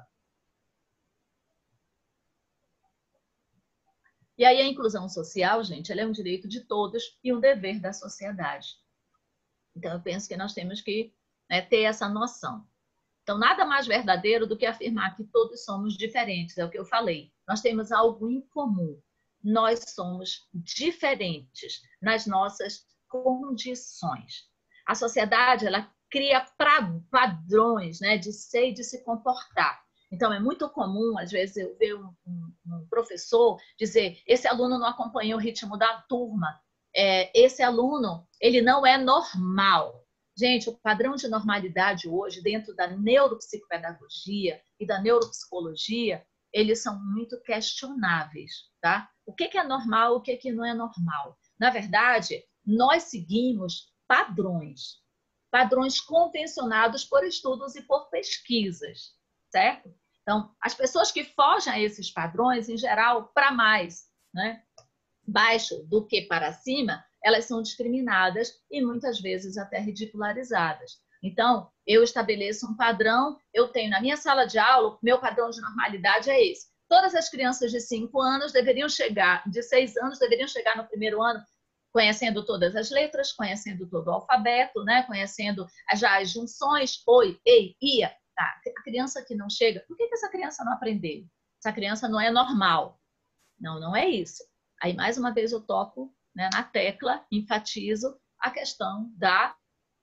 S2: E aí a inclusão social, gente, ela é um direito de todos e um dever da sociedade. Então, eu penso que nós temos que, né, ter essa noção. Então, nada mais verdadeiro do que afirmar que todos somos diferentes, é o que eu falei. Nós temos algo em comum. Nós somos diferentes nas nossas condições. A sociedade, ela cria padrões, né, de ser e de se comportar. Então, é muito comum, às vezes, eu ver um, um, um professor dizer: esse aluno não acompanha o ritmo da turma, é, esse aluno, ele não é normal. Gente, o padrão de normalidade hoje, dentro da neuropsicopedagogia e da neuropsicologia, eles são muito questionáveis, tá? O que é normal, o que não é normal? Na verdade, nós seguimos padrões, padrões convencionados por estudos e por pesquisas, certo? Então, as pessoas que fogem a esses padrões, em geral, para mais, né, baixo do que para cima, elas são discriminadas e muitas vezes até ridicularizadas. Então, eu estabeleço um padrão, eu tenho na minha sala de aula, meu padrão de normalidade é esse. Todas as crianças de cinco anos deveriam chegar, de seis anos, deveriam chegar no primeiro ano conhecendo todas as letras, conhecendo todo o alfabeto, né? Conhecendo já as junções, oi, ei, ia. Tá. A criança que não chega, por que essa criança não aprendeu? Essa criança não é normal. Não, não é isso. Aí, mais uma vez, eu toco, né, na tecla, enfatizo a questão da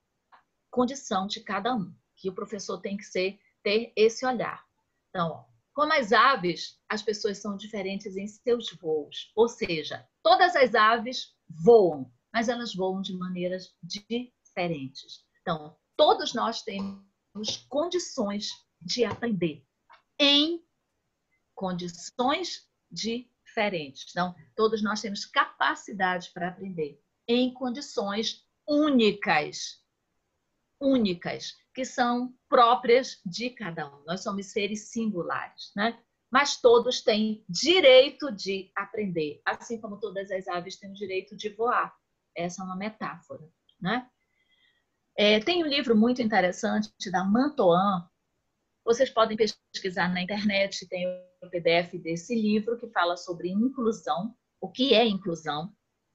S2: condição de cada um, que o professor tem que ser, ter esse olhar. Então, ó, como as aves, as pessoas são diferentes em seus voos, ou seja, todas as aves voam, mas elas voam de maneiras diferentes. Então, todos nós temos condições de aprender em condições diferentes. Então, todos nós temos capacidade para aprender em condições únicas, únicas, que são próprias de cada um. Nós somos seres singulares, né? Mas todos têm direito de aprender, assim como todas as aves têm o direito de voar. Essa é uma metáfora, né? É, tem um livro muito interessante da Mantoan. Vocês podem pesquisar na internet, tem o P D F desse livro que fala sobre inclusão, o que é inclusão.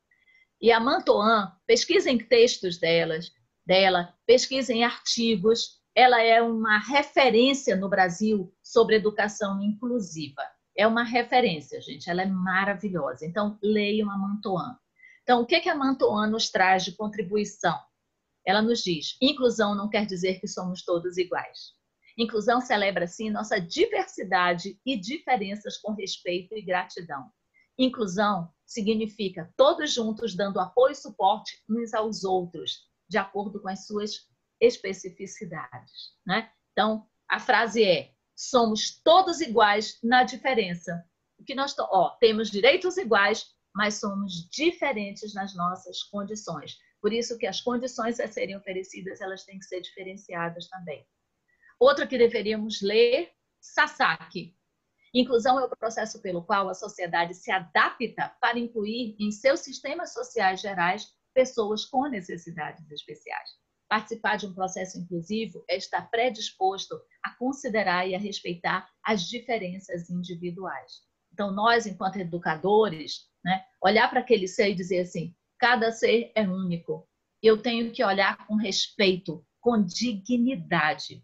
S2: E a Mantoan, pesquisem textos delas, dela, pesquisem artigos. Ela é uma referência no Brasil sobre educação inclusiva. É uma referência, gente. Ela é maravilhosa. Então, leiam a Mantoan. Então, o que a Mantoan nos traz de contribuição? Ela nos diz: inclusão não quer dizer que somos todos iguais. Inclusão celebra, sim, nossa diversidade e diferenças com respeito e gratidão. Inclusão significa todos juntos dando apoio e suporte uns aos outros, de acordo com as suas especificidades, né? Então, a frase é: somos todos iguais na diferença. O que nós ó, temos direitos iguais, mas somos diferentes nas nossas condições. Por isso que as condições a serem oferecidas, elas têm que ser diferenciadas também. Outra que deveríamos ler, Sasaki. Inclusão é o processo pelo qual a sociedade se adapta para incluir em seus sistemas sociais gerais pessoas com necessidades especiais. participar de um processo inclusivo é estar predisposto a considerar e a respeitar as diferenças individuais. Então, nós, enquanto educadores, né, olhar para aquele ser e dizer assim, cada ser é único. Eu tenho que olhar com respeito, com dignidade.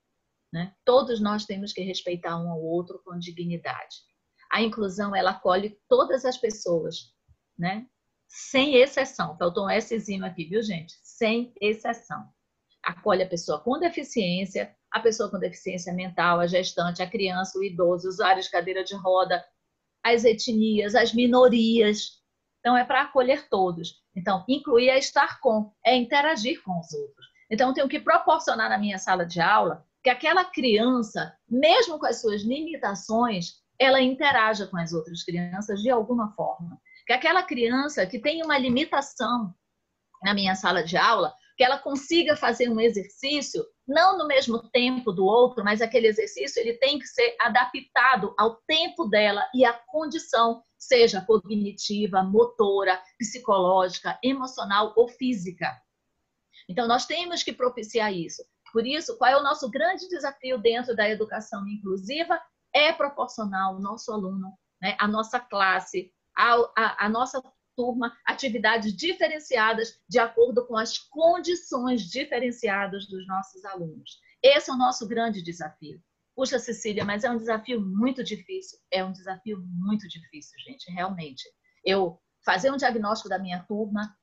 S2: Né? Todos nós temos que respeitar um ao outro com dignidade. A inclusão, ela acolhe todas as pessoas, né? Sem exceção. Faltou um Szinho aqui, viu, gente? Sem exceção. Acolhe a pessoa com deficiência, a pessoa com deficiência mental, a gestante, a criança, o idoso, usuários de cadeira de roda, as etnias, as minorias. Então, é para acolher todos. Então, incluir é estar com, é interagir com os outros. Então, eu tenho que proporcionar na minha sala de aula que aquela criança, mesmo com as suas limitações, ela interaja com as outras crianças de alguma forma. Que aquela criança que tem uma limitação na minha sala de aula, que ela consiga fazer um exercício, não no mesmo tempo do outro, mas aquele exercício ele tem que ser adaptado ao tempo dela e à condição, seja cognitiva, motora, psicológica, emocional ou física. Então, nós temos que propiciar isso. Por isso, qual é o nosso grande desafio dentro da educação inclusiva? É proporcionar ao nosso aluno, né, a nossa classe, a, a, a nossa turma, atividades diferenciadas de acordo com as condições diferenciadas dos nossos alunos. Esse é o nosso grande desafio. Puxa, Cecília, mas é um desafio muito difícil. É um desafio muito difícil, gente, realmente. Eu fazer um diagnóstico da minha turma,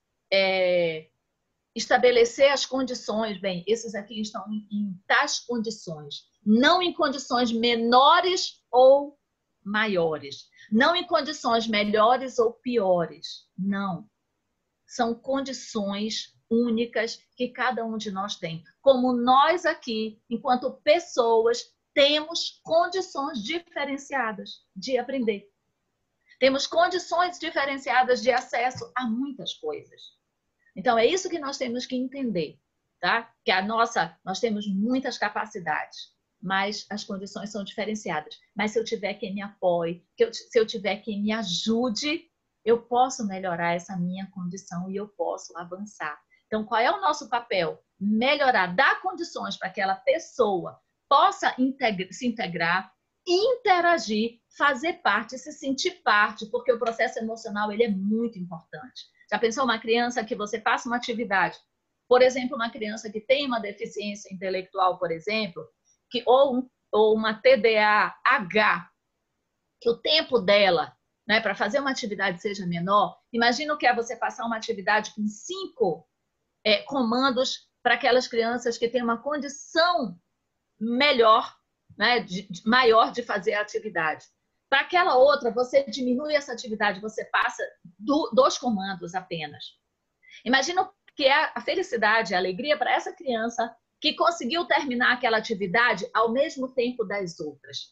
S2: é, estabelecer as condições, bem, esses aqui estão em, em tais condições, não em condições menores ou maiores, não em condições melhores ou piores, não. São condições únicas que cada um de nós tem. Como nós aqui, enquanto pessoas, temos condições diferenciadas de aprender. Temos condições diferenciadas de acesso a muitas coisas. Então, é isso que nós temos que entender, tá? Que a nossa, nós temos muitas capacidades, mas as condições são diferenciadas. Mas se eu tiver quem me apoie, se eu tiver quem me ajude, eu posso melhorar essa minha condição e eu posso avançar. Então, qual é o nosso papel? Melhorar, dar condições para que aquela pessoa possa integra, se integrar, interagir, fazer parte, se sentir parte, porque o processo emocional ele é muito importante. Já pensou uma criança que você faça uma atividade, por exemplo, uma criança que tem uma deficiência intelectual, por exemplo, que, ou, um, ou uma T D A H, que o tempo dela, né, para fazer uma atividade seja menor, imagina o que é você passar uma atividade com cinco é, comandos para aquelas crianças que têm uma condição melhor, né, de, de, maior de fazer a atividade. Para aquela outra, você diminui essa atividade, você passa do, dos comandos apenas. Imagina o que é a felicidade, a alegria para essa criança que conseguiu terminar aquela atividade ao mesmo tempo das outras.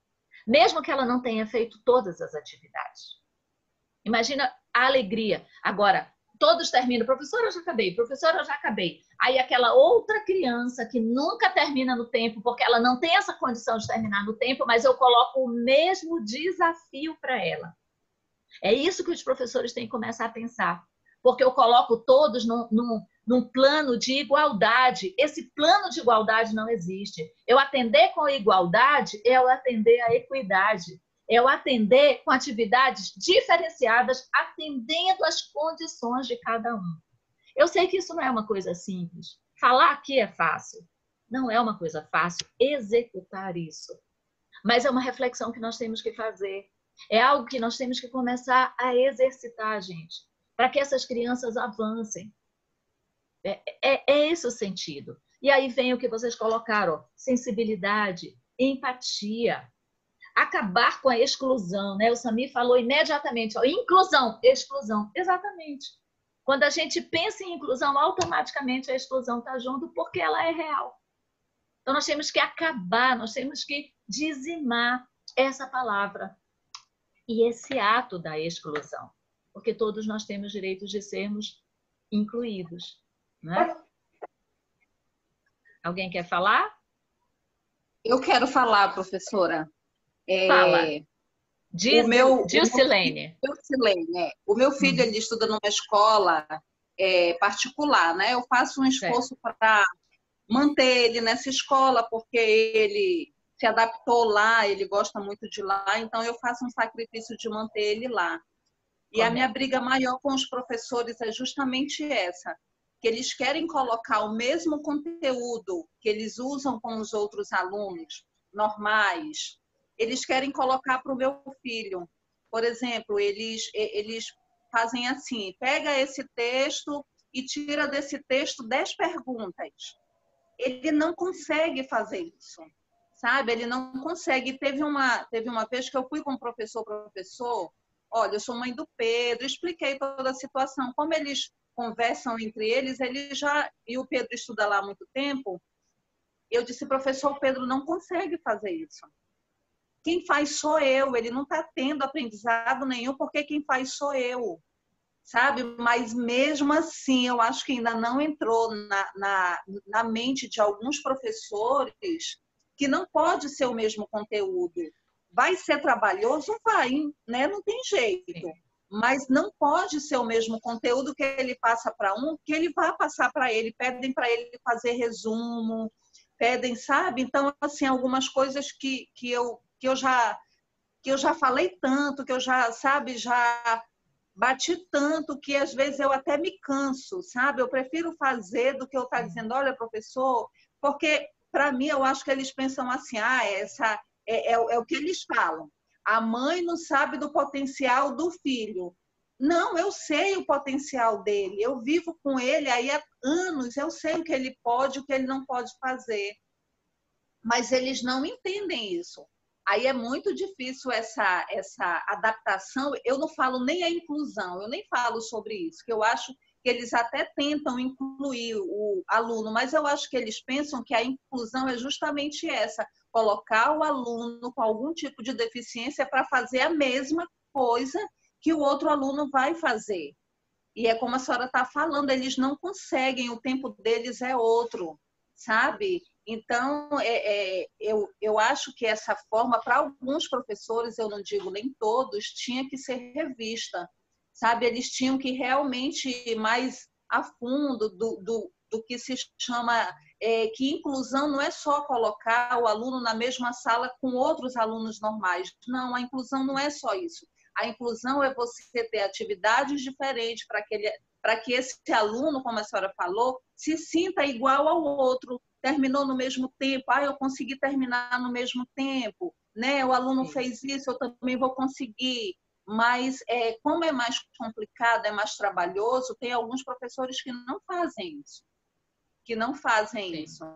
S2: Mesmo que ela não tenha feito todas as atividades. Imagina a alegria. Agora, todos terminam. Professora, eu já acabei. Professora, eu já acabei. Aí aquela outra criança que nunca termina no tempo, porque ela não tem essa condição de terminar no tempo, mas eu coloco o mesmo desafio para ela. É isso que os professores têm que começar a pensar. Porque eu coloco todos num, num, num plano de igualdade. Esse plano de igualdade não existe. Eu atender com a igualdade é eu atender a equidade. É eu atender com atividades diferenciadas, atendendo às condições de cada um. Eu sei que isso não é uma coisa simples. Falar aqui é fácil. Não é uma coisa fácil executar isso. Mas é uma reflexão que nós temos que fazer. É algo que nós temos que começar a exercitar, gente, para que essas crianças avancem. É, é, é esse o sentido. E aí vem o que vocês colocaram, ó, sensibilidade, empatia, acabar com a exclusão, né? O Samir falou imediatamente, ó, inclusão, exclusão, exatamente. Quando a gente pensa em inclusão, automaticamente a exclusão está junto porque ela é real. Então nós temos que acabar, nós temos que dizimar essa palavra e esse ato da exclusão. Porque todos nós temos direitos de sermos incluídos, né? Alguém quer falar?
S8: Eu quero falar, professora. É...
S2: Fala. Diz,
S8: o meu,
S2: Dilcilene.
S8: O meu filho, é. O meu filho hum. ele estuda numa escola é, particular, né? Eu faço um esforço para manter ele nessa escola, porque ele se adaptou lá, ele gosta muito de lá, então eu faço um sacrifício de manter ele lá. E a minha briga maior com os professores é justamente essa, que eles querem colocar o mesmo conteúdo que eles usam com os outros alunos normais, eles querem colocar para o meu filho. Por exemplo, eles, eles fazem assim, pega esse texto e tira desse texto dez perguntas. Ele não consegue fazer isso, sabe? Ele não consegue. Teve uma, teve uma vez que eu fui com o professor, professor, olha, eu sou mãe do Pedro, expliquei toda a situação. Como eles conversam entre eles, ele já, e o Pedro estuda lá há muito tempo, eu disse, professor, o Pedro não consegue fazer isso. Quem faz sou eu, ele não está tendo aprendizado nenhum, porque quem faz sou eu. Sabe? Mas mesmo assim, eu acho que ainda não entrou na, na, na mente de alguns professores que não pode ser o mesmo conteúdo. Vai ser trabalhoso? Vai, né? Não tem jeito. Mas não pode ser o mesmo conteúdo que ele passa para um, que ele vai passar para ele. Pedem para ele fazer resumo, pedem, sabe? Então, assim, algumas coisas que, que, eu, que, eu já, que eu já falei tanto, que eu já, sabe, já... bati tanto que às vezes eu até me canso, sabe? Eu prefiro fazer do que eu estar dizendo, olha, professor, porque para mim eu acho que eles pensam assim, ah, essa é, é, é o que eles falam. A mãe não sabe do potencial do filho. Não, eu sei o potencial dele, eu vivo com ele aí há anos, eu sei o que ele pode e o que ele não pode fazer. Mas eles não entendem isso. Aí é muito difícil essa, essa adaptação. Eu não falo nem a inclusão, eu nem falo sobre isso, que eu acho que eles até tentam incluir o aluno, mas eu acho que eles pensam que a inclusão é justamente essa, colocar o aluno com algum tipo de deficiência para fazer a mesma coisa que o outro aluno vai fazer. E é como a senhora está falando, eles não conseguem, o tempo deles é outro, sabe? Então, é, é, eu, eu acho que essa forma, para alguns professores, eu não digo nem todos, tinha que ser revista, sabe? Eles tinham que realmente ir mais a fundo do, do, do que se chama, é, que inclusão não é só colocar o aluno na mesma sala com outros alunos normais. Não, a inclusão não é só isso. A inclusão é você ter atividades diferentes para que, ele, para que esse aluno, como a senhora falou, se sinta igual ao outro. Terminou no mesmo tempo, ah, eu consegui terminar no mesmo tempo, né? O aluno Sim. fez isso, eu também vou conseguir. Mas é, como é mais complicado, é mais trabalhoso, tem alguns professores que não fazem isso, que não fazem Sim. isso.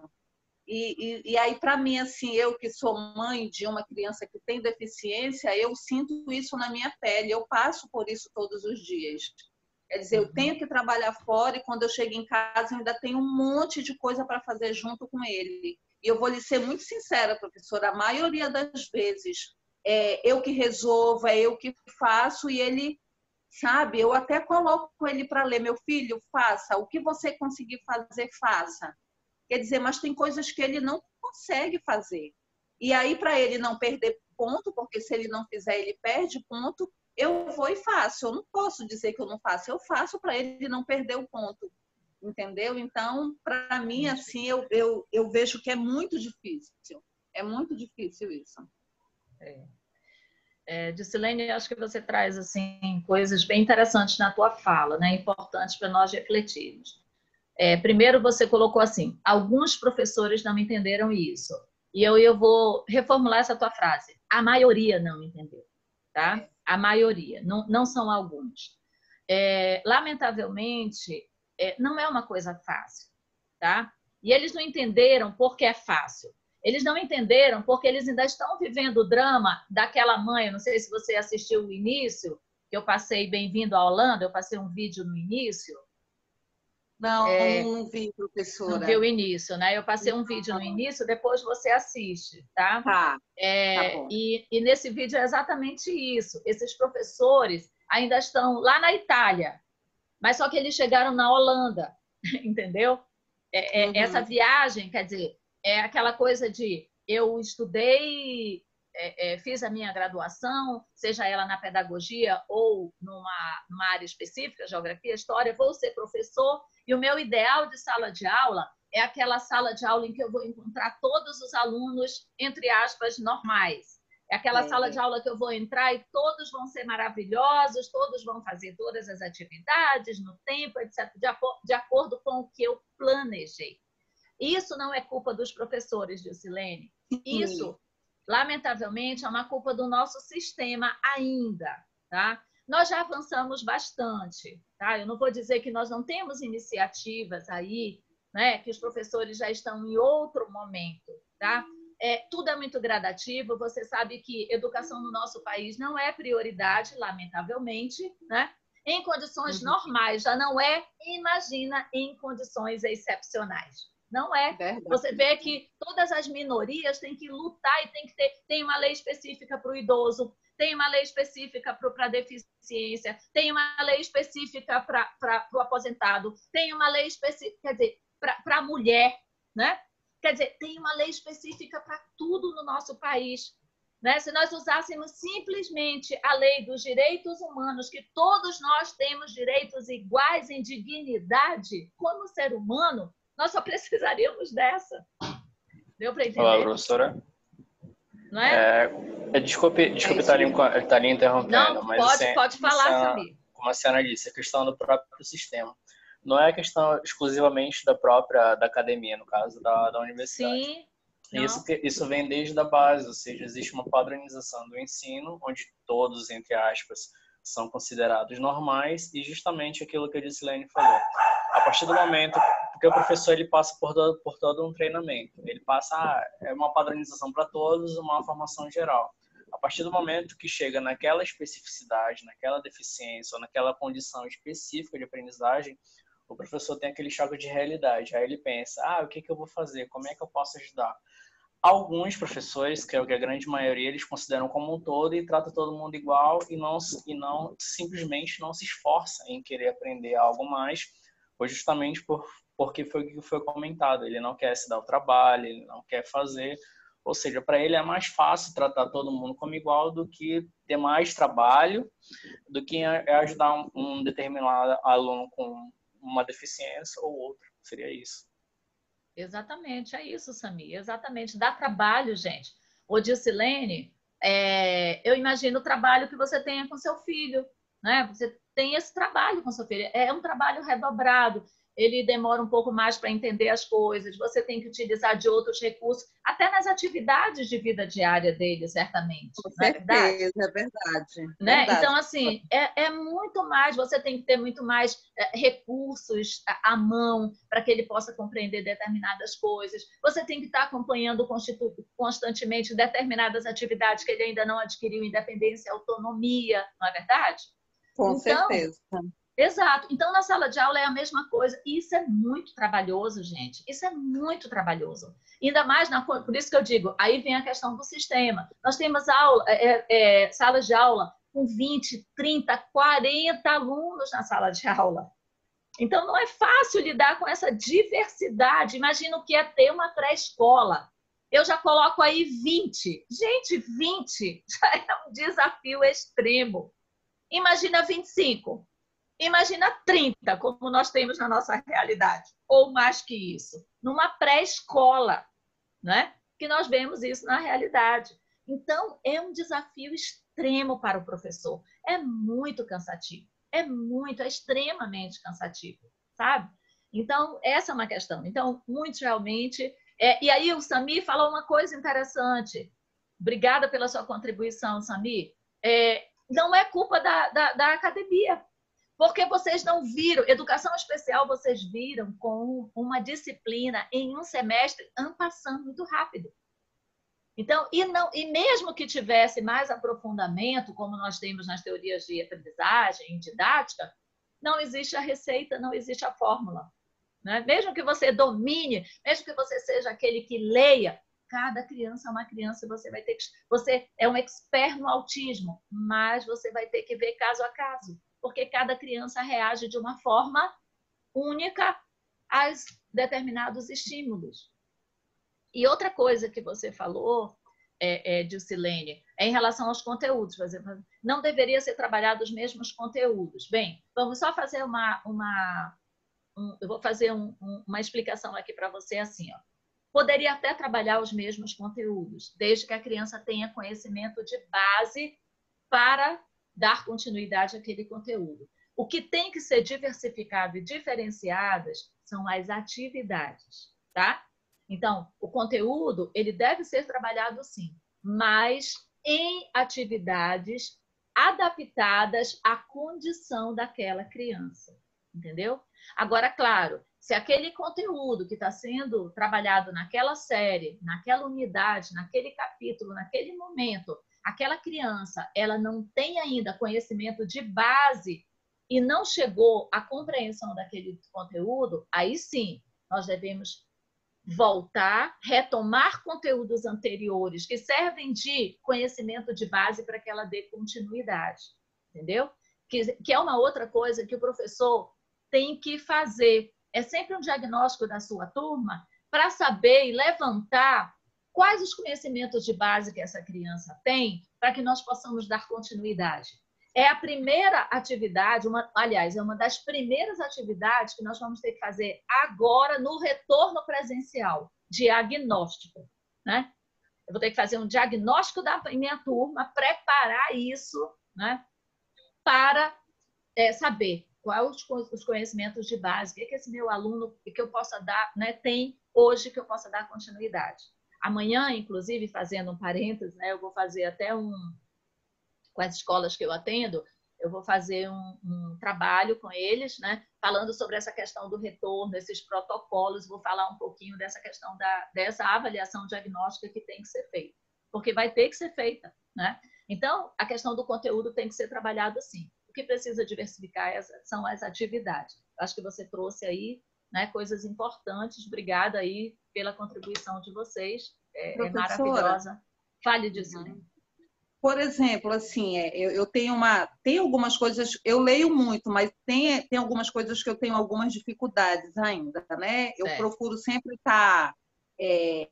S8: E, e, e aí, para mim, assim, eu que sou mãe de uma criança que tem deficiência, eu sinto isso na minha pele, eu passo por isso todos os dias. Quer dizer, eu tenho que trabalhar fora e quando eu chego em casa eu ainda tenho um monte de coisa para fazer junto com ele. E eu vou lhe ser muito sincera, professora, a maioria das vezes é eu que resolvo, é eu que faço e ele, sabe, eu até coloco ele para ler, meu filho, faça, o que você conseguir fazer, faça. Quer dizer, mas tem coisas que ele não consegue fazer. E aí, para ele não perder ponto, porque se ele não fizer, ele perde ponto, eu vou e faço. Eu não posso dizer que eu não faço, eu faço para ele não perder o ponto. Entendeu? Então, para mim, assim, eu, eu, eu vejo que é muito difícil. É muito difícil isso.
S2: É. É, Dicilene, acho que você traz assim, coisas bem interessantes na tua fala, né? Importantes para nós refletirmos. É, primeiro, você colocou assim, alguns professores não entenderam isso. E eu, eu vou reformular essa tua frase. A maioria não entendeu, tá? A maioria, não, não são alguns. É, lamentavelmente, é, não é uma coisa fácil, tá? E eles não entenderam porque é fácil. Eles não entenderam porque eles ainda estão vivendo o drama daquela mãe. Eu não sei se você assistiu o início, que eu passei Bem-vindo à Holanda, eu passei um vídeo no início.
S8: Não, é, não vi, professora.
S2: Não viu o início, né? Eu passei um não. vídeo no início, depois você assiste, tá?
S8: Tá,
S2: é,
S8: tá bom.
S2: E, e nesse vídeo é exatamente isso. Esses professores ainda estão lá na Itália, mas só que eles chegaram na Holanda, entendeu? É, é, uhum. Essa viagem, quer dizer, é aquela coisa de eu estudei é, é, fiz a minha graduação, seja ela na pedagogia ou numa, numa área específica, geografia, história, vou ser professor, e o meu ideal de sala de aula é aquela sala de aula em que eu vou encontrar todos os alunos, entre aspas, normais. É aquela é. sala de aula que eu vou entrar e todos vão ser maravilhosos, todos vão fazer todas as atividades no tempo, etcétera, de, de acordo com o que eu planejei. Isso não é culpa dos professores, Dilcilene. Isso, lamentavelmente, é uma culpa do nosso sistema ainda, tá? Nós já avançamos bastante, tá? Eu não vou dizer que nós não temos iniciativas aí, né, que os professores já estão em outro momento, tá? É, tudo é muito gradativo, você sabe que educação no nosso país não é prioridade, lamentavelmente, né? Em condições uhum. normais, já não é, imagina, em condições excepcionais. Não é. Verdade. Você vê que todas as minorias têm que lutar e tem que ter, tem uma lei específica para o idoso, tem uma lei específica para a deficiência, tem uma lei específica para o aposentado, tem uma lei específica, quer dizer, para a mulher, né? Quer dizer, tem uma lei específica para tudo no nosso país. Né? Se nós usássemos simplesmente a lei dos direitos humanos, que todos nós temos direitos iguais em dignidade como ser humano, nós só precisaríamos dessa. Deu para entender?
S3: Olá, professora.
S2: Não é?
S3: É, desculpe desculpe estar é tá ali interrompendo.
S2: Não,
S3: mas
S2: pode,
S3: assim,
S2: pode falar, Samir.
S3: Como a senhora disse, a questão do próprio sistema. Não é questão exclusivamente da própria da academia, no caso da, da universidade.
S2: Sim.
S3: Isso, isso vem desde a base, ou seja, existe uma padronização do ensino, onde todos, entre aspas, são considerados normais, e justamente aquilo que a Dilcilene falou. A partir do momento, porque o professor ele passa por todo, por todo um treinamento, ele passa, ah, é uma padronização para todos, uma formação geral. A partir do momento que chega naquela especificidade, naquela deficiência, ou naquela condição específica de aprendizagem, o professor tem aquele choque de realidade. Aí ele pensa, ah, o que, que eu vou fazer? Como é que eu posso ajudar? Alguns professores, que é o que a grande maioria, eles consideram como um todo e tratam todo mundo igual e não, e não simplesmente não se esforça em querer aprender algo mais, ou justamente por, porque foi o que foi comentado. Ele não quer se dar o trabalho, ele não quer fazer. Ou seja, para ele é mais fácil tratar todo mundo como igual do que ter mais trabalho, do que ajudar um, um determinado aluno com uma deficiência ou outra. Seria isso.
S2: Exatamente, é isso, Samir. Exatamente. Dá trabalho, gente. Ô, Dilcilene, é, eu imagino o trabalho que você tenha com seu filho, né? Você tem esse trabalho com seu filho. É um trabalho redobrado. Ele demora um pouco mais para entender as coisas, você tem que utilizar de outros recursos, até nas atividades de vida diária dele, certamente.
S8: Com certeza, é verdade.
S2: Né?
S8: verdade.
S2: Então, assim, é, é muito mais, você tem que ter muito mais é, recursos à mão para que ele possa compreender determinadas coisas. Você tem que estar acompanhando constantemente determinadas atividades que ele ainda não adquiriu independência e autonomia, não é verdade?
S8: Com
S2: então,
S8: certeza.
S2: Exato. Então, na sala de aula é a mesma coisa. E isso é muito trabalhoso, gente. Isso é muito trabalhoso. Ainda mais, na, por isso que eu digo, aí vem a questão do sistema. Nós temos aula, é, é, salas de aula com vinte, trinta, quarenta alunos na sala de aula. Então, não é fácil lidar com essa diversidade. Imagina o que é ter uma pré-escola. Eu já coloco aí vinte. Gente, vinte já é um desafio extremo. Imagina vinte e cinco. Imagina trinta, como nós temos na nossa realidade, ou mais que isso, numa pré-escola, né? Que nós vemos isso na realidade. Então, é um desafio extremo para o professor. É muito cansativo, é muito, é extremamente cansativo, sabe? Então, essa é uma questão. Então, muito realmente... É... E aí, o Samir falou uma coisa interessante. Obrigada pela sua contribuição, Samir. É... Não é culpa da, da, da academia. Porque vocês não viram, educação especial vocês viram com uma disciplina em um semestre passando muito rápido. Então, e, não, e mesmo que tivesse mais aprofundamento, como nós temos nas teorias de aprendizagem, em didática, não existe a receita, não existe a fórmula. Né? Mesmo que você domine, mesmo que você seja aquele que leia, cada criança é uma criança, você vai ter que, você é um expert no autismo, mas você vai ter que ver caso a caso. Porque cada criança reage de uma forma única a determinados estímulos. E outra coisa que você falou é, é, Dilcilene, é em relação aos conteúdos. Por exemplo, não deveria ser trabalhado os mesmos conteúdos. Bem, vamos só fazer uma... uma um, eu vou fazer um, um, uma explicação aqui para você assim, ó. Poderia até trabalhar os mesmos conteúdos, desde que a criança tenha conhecimento de base para dar continuidade àquele conteúdo. O que tem que ser diversificado e diferenciadas são as atividades, tá? Então, o conteúdo, ele deve ser trabalhado sim, mas em atividades adaptadas à condição daquela criança, entendeu? Agora, claro, se aquele conteúdo que está sendo trabalhado naquela série, naquela unidade, naquele capítulo, naquele momento, aquela criança, ela não tem ainda conhecimento de base e não chegou à compreensão daquele conteúdo, aí sim, nós devemos voltar, retomar conteúdos anteriores que servem de conhecimento de base para que ela dê continuidade, entendeu? Que, que é uma outra coisa que o professor tem que fazer. É sempre um diagnóstico da sua turma para saber e levantar quais os conhecimentos de base que essa criança tem para que nós possamos dar continuidade. É a primeira atividade, uma, aliás, é uma das primeiras atividades que nós vamos ter que fazer agora no retorno presencial, diagnóstico, né? Eu vou ter que fazer um diagnóstico da minha turma, preparar isso, né, para é, saber quais os conhecimentos de base, o que, que esse meu aluno que eu possa dar, né, tem hoje que eu possa dar continuidade. Amanhã, inclusive, fazendo um parênteses, né, eu vou fazer até um, com as escolas que eu atendo, eu vou fazer um, um trabalho com eles, né, falando sobre essa questão do retorno, esses protocolos, vou falar um pouquinho dessa questão da, dessa avaliação diagnóstica que tem que ser feita, porque vai ter que ser feita, né? Então, a questão do conteúdo tem que ser trabalhado sim. O que precisa diversificar são as atividades. Acho que você trouxe aí, né, coisas importantes. Obrigada aí pela contribuição de vocês. É, é maravilhosa. Fale disso.
S8: Uhum. Por exemplo, assim, eu, eu tenho uma, tem algumas coisas, eu leio muito, mas tem, tem algumas coisas que eu tenho algumas dificuldades ainda, né? Eu
S2: certo.
S8: procuro sempre estar é,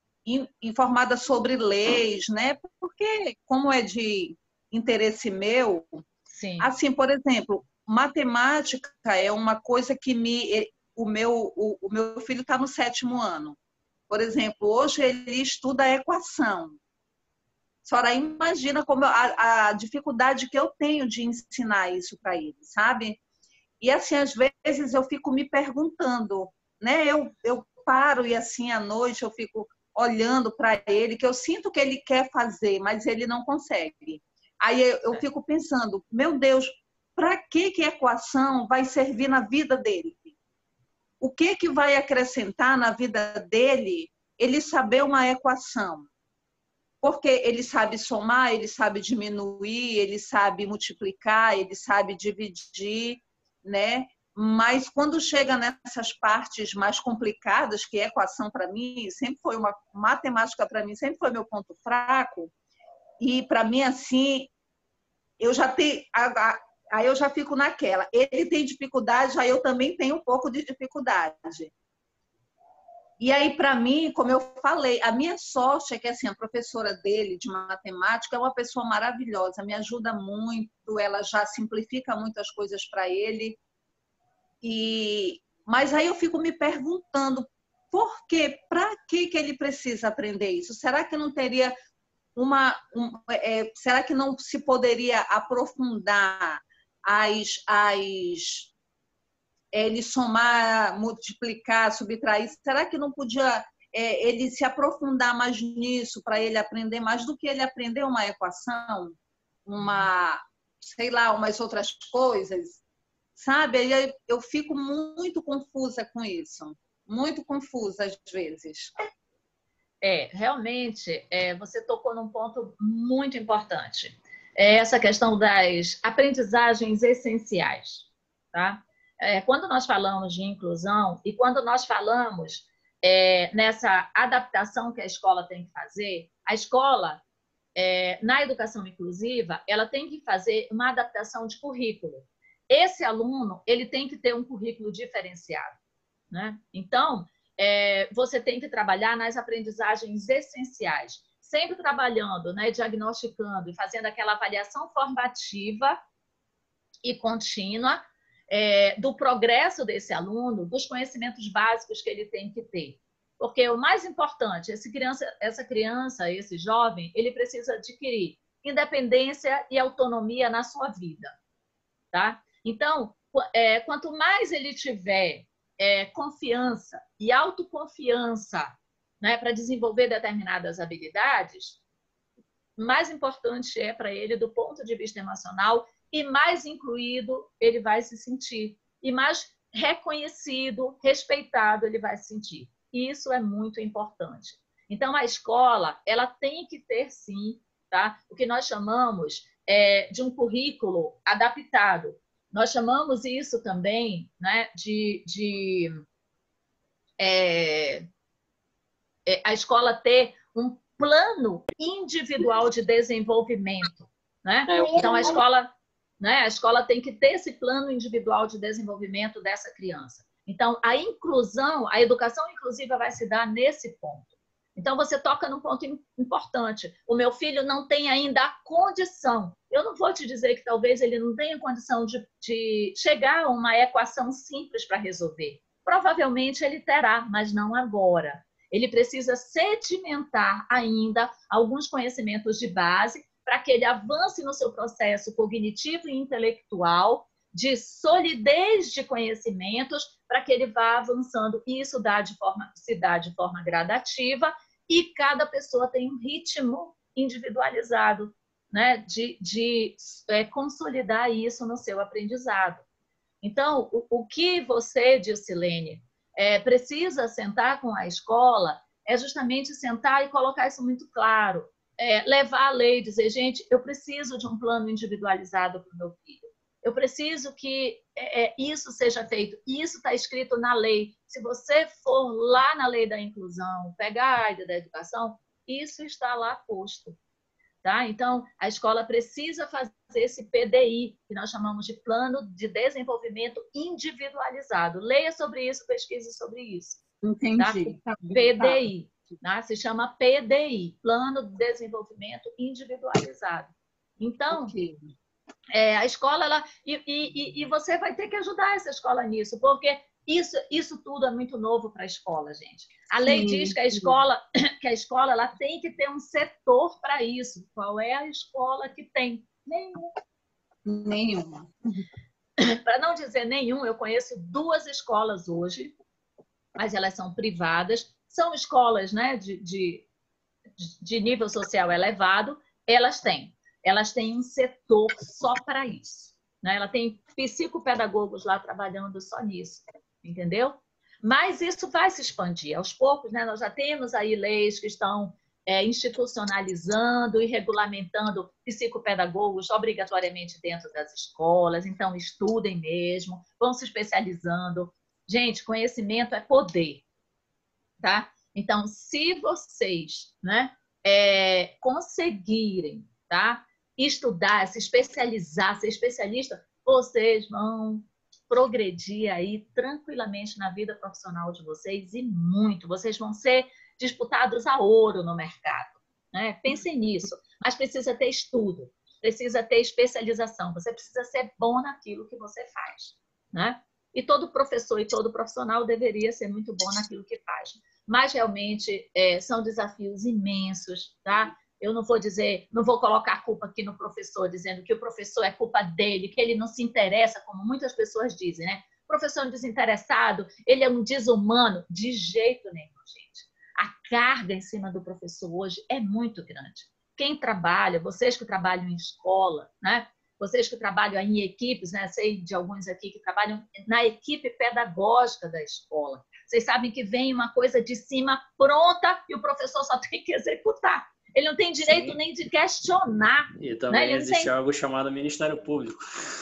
S8: informada sobre leis, né? Porque como é de interesse meu,
S2: sim.
S8: Assim, por exemplo, matemática é uma coisa que me, o meu, o, o meu filho está no sétimo ano. Por exemplo, hoje ele estuda a equação. A senhora imagina como a, a dificuldade que eu tenho de ensinar isso para ele, sabe? E assim, às vezes eu fico me perguntando, né? Eu, eu paro e assim à noite eu fico olhando para ele, que eu sinto que ele quer fazer, mas ele não consegue. Aí eu fico pensando, meu Deus, para que que a equação vai servir na vida dele? O que que vai acrescentar na vida dele ele saber uma equação? Porque ele sabe somar, ele sabe diminuir, ele sabe multiplicar, ele sabe dividir, né? Mas quando chega nessas partes mais complicadas, que é equação para mim, sempre foi uma matemática para mim, sempre foi meu ponto fraco, e para mim assim, eu já tenho, aí eu já fico naquela. Ele tem dificuldade, aí eu também tenho um pouco de dificuldade. E aí, para mim, como eu falei, a minha sorte é que assim, a professora dele de matemática é uma pessoa maravilhosa, me ajuda muito, ela já simplifica muitas coisas para ele. E mas aí eu fico me perguntando por quê? Para que que ele precisa aprender isso? Será que não teria uma um, é, será que não se poderia aprofundar as as ele somar, multiplicar, subtrair? Será que não podia é, ele se aprofundar mais nisso para ele aprender mais do que ele aprender uma equação, uma, sei lá, umas outras coisas, sabe? Aí eu fico muito confusa com isso, muito confusa às vezes.
S2: É, realmente, é, você tocou num ponto muito importante. É essa questão das aprendizagens essenciais, tá? É, quando nós falamos de inclusão e quando nós falamos é, nessa adaptação que a escola tem que fazer, a escola, é, na educação inclusiva, ela tem que fazer uma adaptação de currículo. Esse aluno, ele tem que ter um currículo diferenciado, né? Então, é, você tem que trabalhar nas aprendizagens essenciais. sempre trabalhando, né, diagnosticando e fazendo aquela avaliação formativa e contínua é, do progresso desse aluno, dos conhecimentos básicos que ele tem que ter. Porque o mais importante, essa criança, essa criança, esse jovem, ele precisa adquirir independência e autonomia na sua vida, tá? Então, é, quanto mais ele tiver é, confiança e autoconfiança, né, para desenvolver determinadas habilidades, mais importante é para ele do ponto de vista emocional e mais incluído ele vai se sentir e mais reconhecido, respeitado ele vai se sentir. E isso é muito importante. Então, a escola, ela tem que ter, sim, tá? O que nós chamamos é, de um currículo adaptado. Nós chamamos isso também, né, de, de é, é, a escola ter um plano individual de desenvolvimento, né? Então, a escola, né, a escola tem que ter esse plano individual de desenvolvimento dessa criança. Então, a inclusão, a educação inclusiva vai se dar nesse ponto. Então, você toca num ponto importante. O meu filho não tem ainda a condição. Eu não vou te dizer que talvez ele não tenha condição de, de chegar a uma equação simples para resolver. Provavelmente ele terá, mas não agora. Ele precisa sedimentar ainda alguns conhecimentos de base para que ele avance no seu processo cognitivo e intelectual de solidez de conhecimentos para que ele vá avançando. E isso dá de forma, se dá de forma gradativa e cada pessoa tem um ritmo individualizado, né, de, de é, consolidar isso no seu aprendizado. Então, o, o que você, Dilcilene, é, precisa sentar com a escola é justamente sentar e colocar isso muito claro. É, levar a lei e dizer, gente, eu preciso de um plano individualizado para o meu filho. Eu preciso que é, isso seja feito. Isso está escrito na lei. Se você for lá na lei da inclusão, pegar a área da educação, isso está lá posto. Tá? Então, a escola precisa fazer esse P D I, que nós chamamos de Plano de Desenvolvimento Individualizado. Leia sobre isso, pesquise sobre isso.
S8: Entendi.
S2: Tá? P D I. Tá? Se chama P D I, Plano de Desenvolvimento Individualizado. Então, okay. É, a escola, ela, e, e, e você vai ter que ajudar essa escola nisso, porque isso, isso tudo é muito novo para a escola, gente. A lei sim, diz que a escola, que a escola ela tem que ter um setor para isso. Qual é a escola que tem? Nenhuma.
S8: Nenhuma.
S2: Para não dizer nenhum, eu conheço duas escolas hoje, mas elas são privadas, são escolas, né, de, de, de nível social elevado, elas têm. Elas têm um setor só para isso, né? Ela tem psicopedagogos lá trabalhando só nisso, entendeu? Mas isso vai se expandir aos poucos, né? Nós já temos aí leis que estão é, institucionalizando e regulamentando psicopedagogos obrigatoriamente dentro das escolas, então estudem mesmo, vão se especializando. Gente, conhecimento é poder, tá? Então, se vocês, né, é, conseguirem, tá, estudar, se especializar, ser especialista, vocês vão progredir aí tranquilamente na vida profissional de vocês e muito. Vocês vão ser disputados a ouro no mercado, né? Pensem nisso. Mas precisa ter estudo, precisa ter especialização, você precisa ser bom naquilo que você faz, né? E todo professor e todo profissional deveria ser muito bom naquilo que faz. Mas realmente é, são desafios imensos, tá? Eu não vou dizer, não vou colocar a culpa aqui no professor, dizendo que o professor é culpa dele, que ele não se interessa, como muitas pessoas dizem, né? O professor é um desinteressado, ele é um desumano. De jeito nenhum, gente. A carga em cima do professor hoje é muito grande. Quem trabalha, vocês que trabalham em escola, né? Vocês que trabalham em equipes, né? Sei de alguns aqui que trabalham na equipe pedagógica da escola. Vocês sabem que vem uma coisa de cima pronta e o professor só tem que executar. Ele não tem direito Sim. nem de questionar.
S3: E também
S2: né?
S3: existe
S2: tem...
S3: algo chamado Ministério Público.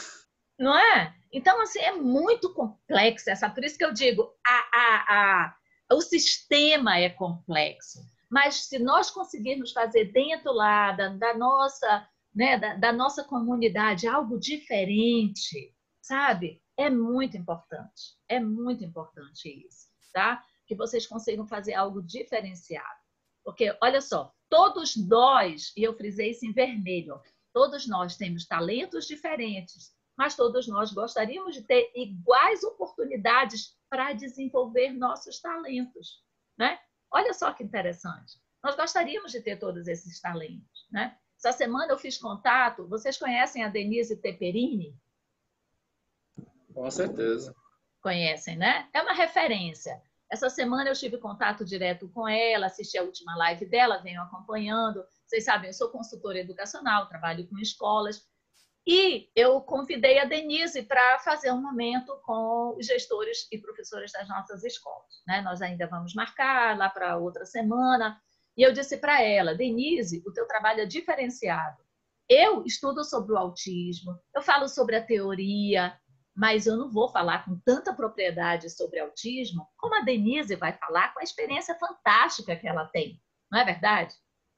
S2: Não é? Então, assim, é muito complexo essa. Por isso que eu digo, a, a, a, o sistema é complexo. Mas se nós conseguirmos fazer dentro lá da, da, nossa, né, da, da nossa comunidade algo diferente, sabe? É muito importante. É muito importante isso, tá? Que vocês consigam fazer algo diferenciado. Porque, olha só, todos nós, e eu frisei isso em vermelho, todos nós temos talentos diferentes, mas todos nós gostaríamos de ter iguais oportunidades para desenvolver nossos talentos, né? Olha só que interessante. Nós gostaríamos de ter todos esses talentos, né? Essa semana eu fiz contato, vocês conhecem a Denise Teperini?
S3: Com certeza.
S2: Conhecem, né? É uma referência. Essa semana eu tive contato direto com ela, assisti a última live dela, venho acompanhando. Vocês sabem, eu sou consultora educacional, trabalho com escolas. E eu convidei a Denise para fazer um momento com os gestores e professores das nossas escolas, né? Nós ainda vamos marcar lá para outra semana. E eu disse para ela, Denise, o teu trabalho é diferenciado. Eu estudo sobre o autismo, eu falo sobre a teoria, mas eu não vou falar com tanta propriedade sobre autismo como a Denise vai falar com a experiência fantástica que ela tem, não é verdade?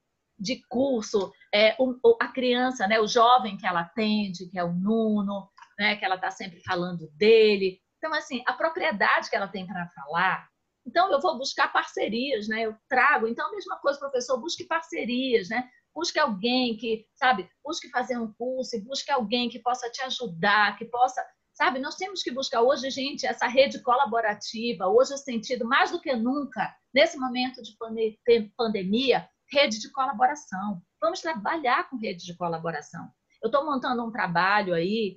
S2: De curso, é, o, a criança, né, o jovem que ela atende, que é o Nuno, né, que ela está sempre falando dele. Então, assim, a propriedade que ela tem para falar. Então, eu vou buscar parcerias, né? Eu trago. Então, a mesma coisa, professor, busque parcerias, né? Busque alguém que, sabe, busque fazer um curso, busque alguém que possa te ajudar, que possa, sabe, nós temos que buscar hoje, gente, essa rede colaborativa, hoje o sentido, mais do que nunca, nesse momento de pandemia, rede de colaboração. Vamos trabalhar com rede de colaboração. Eu estou montando um trabalho aí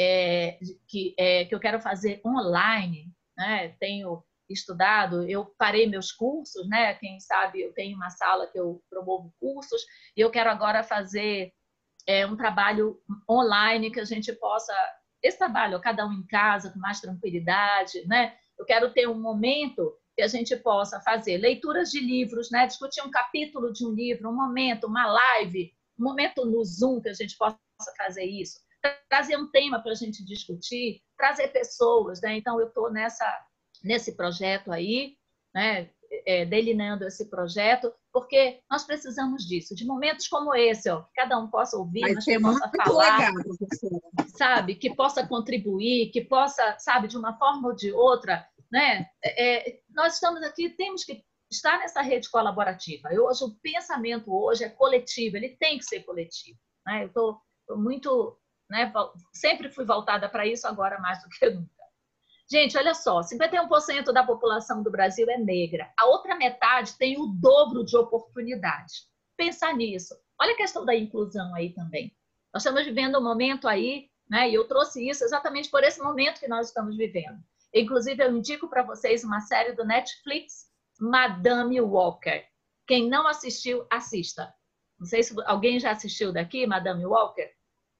S2: é, que, é, que eu quero fazer online, né? Tenho estudado, eu parei meus cursos, né? Quem sabe eu tenho uma sala que eu promovo cursos e eu quero agora fazer é, um trabalho online que a gente possa, esse trabalho, cada um em casa, com mais tranquilidade, né? Eu quero ter um momento que a gente possa fazer leituras de livros, né? Discutir um capítulo de um livro, um momento, uma live, um momento no Zoom que a gente possa fazer isso, trazer um tema para a gente discutir, trazer pessoas, né? Então eu estou nessa nesse projeto aí, né, é, delineando esse projeto, porque nós precisamos disso, de momentos como esse, ó, que cada um possa ouvir,
S8: Vai
S2: mas
S8: ser
S2: que possa
S8: muito
S2: falar,
S8: legal, professora.
S2: sabe, que possa contribuir, que possa, sabe, de uma forma ou de outra, né, é, nós estamos aqui, temos que estar nessa rede colaborativa. Eu, hoje, o pensamento hoje é coletivo, ele tem que ser coletivo, né, eu estou muito, né, sempre fui voltada para isso, agora mais do que nunca. Gente, olha só, cinquenta e um por cento da população do Brasil é negra. A outra metade tem o dobro de oportunidades. Pensar nisso. Olha a questão da inclusão aí também. Nós estamos vivendo um momento aí, né? E eu trouxe isso exatamente por esse momento que nós estamos vivendo. Inclusive, eu indico para vocês uma série do Netflix, Madame Walker. Quem não assistiu, assista. Não sei se alguém já assistiu daqui, Madame Walker.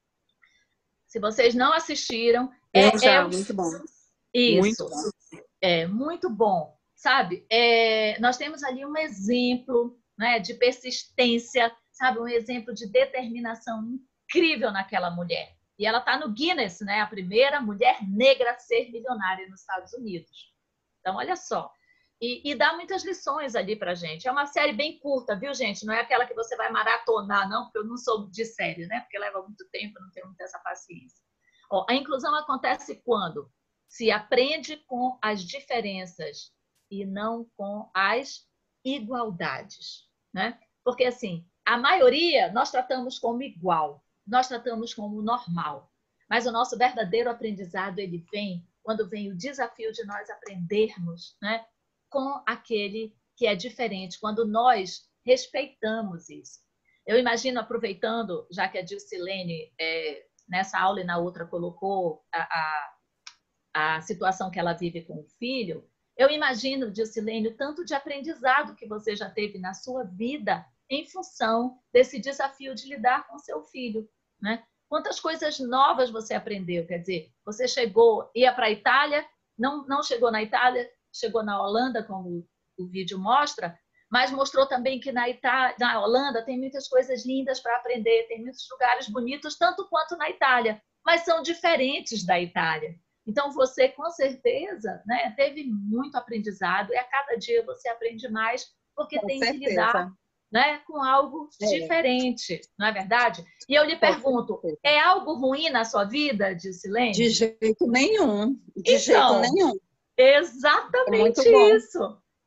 S2: Se vocês não assistiram...
S5: Eu
S2: é,
S5: já,
S2: é...
S5: muito bom.
S2: Isso,
S5: muito bom.
S2: É muito bom, sabe? É, nós temos ali um exemplo, né, de persistência, sabe? Um exemplo de determinação incrível naquela mulher. E ela está no Guinness, né? A primeira mulher negra a ser milionária nos Estados Unidos. Então, olha só. E, e dá muitas lições ali para gente. É uma série bem curta, viu, gente? Não é aquela que você vai maratonar, não, porque eu não sou de série, né? Porque leva muito tempo, não tenho muita essa paciência. Ó, a inclusão acontece quando se aprende com as diferenças e não com as igualdades, né? Porque, assim, a maioria nós tratamos como igual, nós tratamos como normal, mas o nosso verdadeiro aprendizado, ele vem quando vem o desafio de nós aprendermos, né, com aquele que é diferente, quando nós respeitamos isso. Eu imagino, aproveitando, já que a Dilcilene, é, nessa aula e na outra, colocou a, a a situação que ela vive com o filho, eu imagino, Dilcilene, o tanto de aprendizado que você já teve na sua vida em função desse desafio de lidar com seu filho, né? Quantas coisas novas você aprendeu? Quer dizer, você chegou, ia para a Itália, não, não chegou na Itália, chegou na Holanda, como o vídeo mostra, mas mostrou também que na, Itália, na Holanda tem muitas coisas lindas para aprender, tem muitos lugares bonitos, tanto quanto na Itália, mas são diferentes da Itália. Então, você, com certeza, né, teve muito aprendizado e a cada dia você aprende mais porque
S8: com
S2: tem
S8: certeza.
S2: que lidar, né, com algo é. diferente, não é verdade? E eu lhe pergunto, é algo ruim na sua vida, Dilcilene?
S8: De jeito nenhum, de
S2: então,
S8: jeito nenhum.
S2: Exatamente é isso.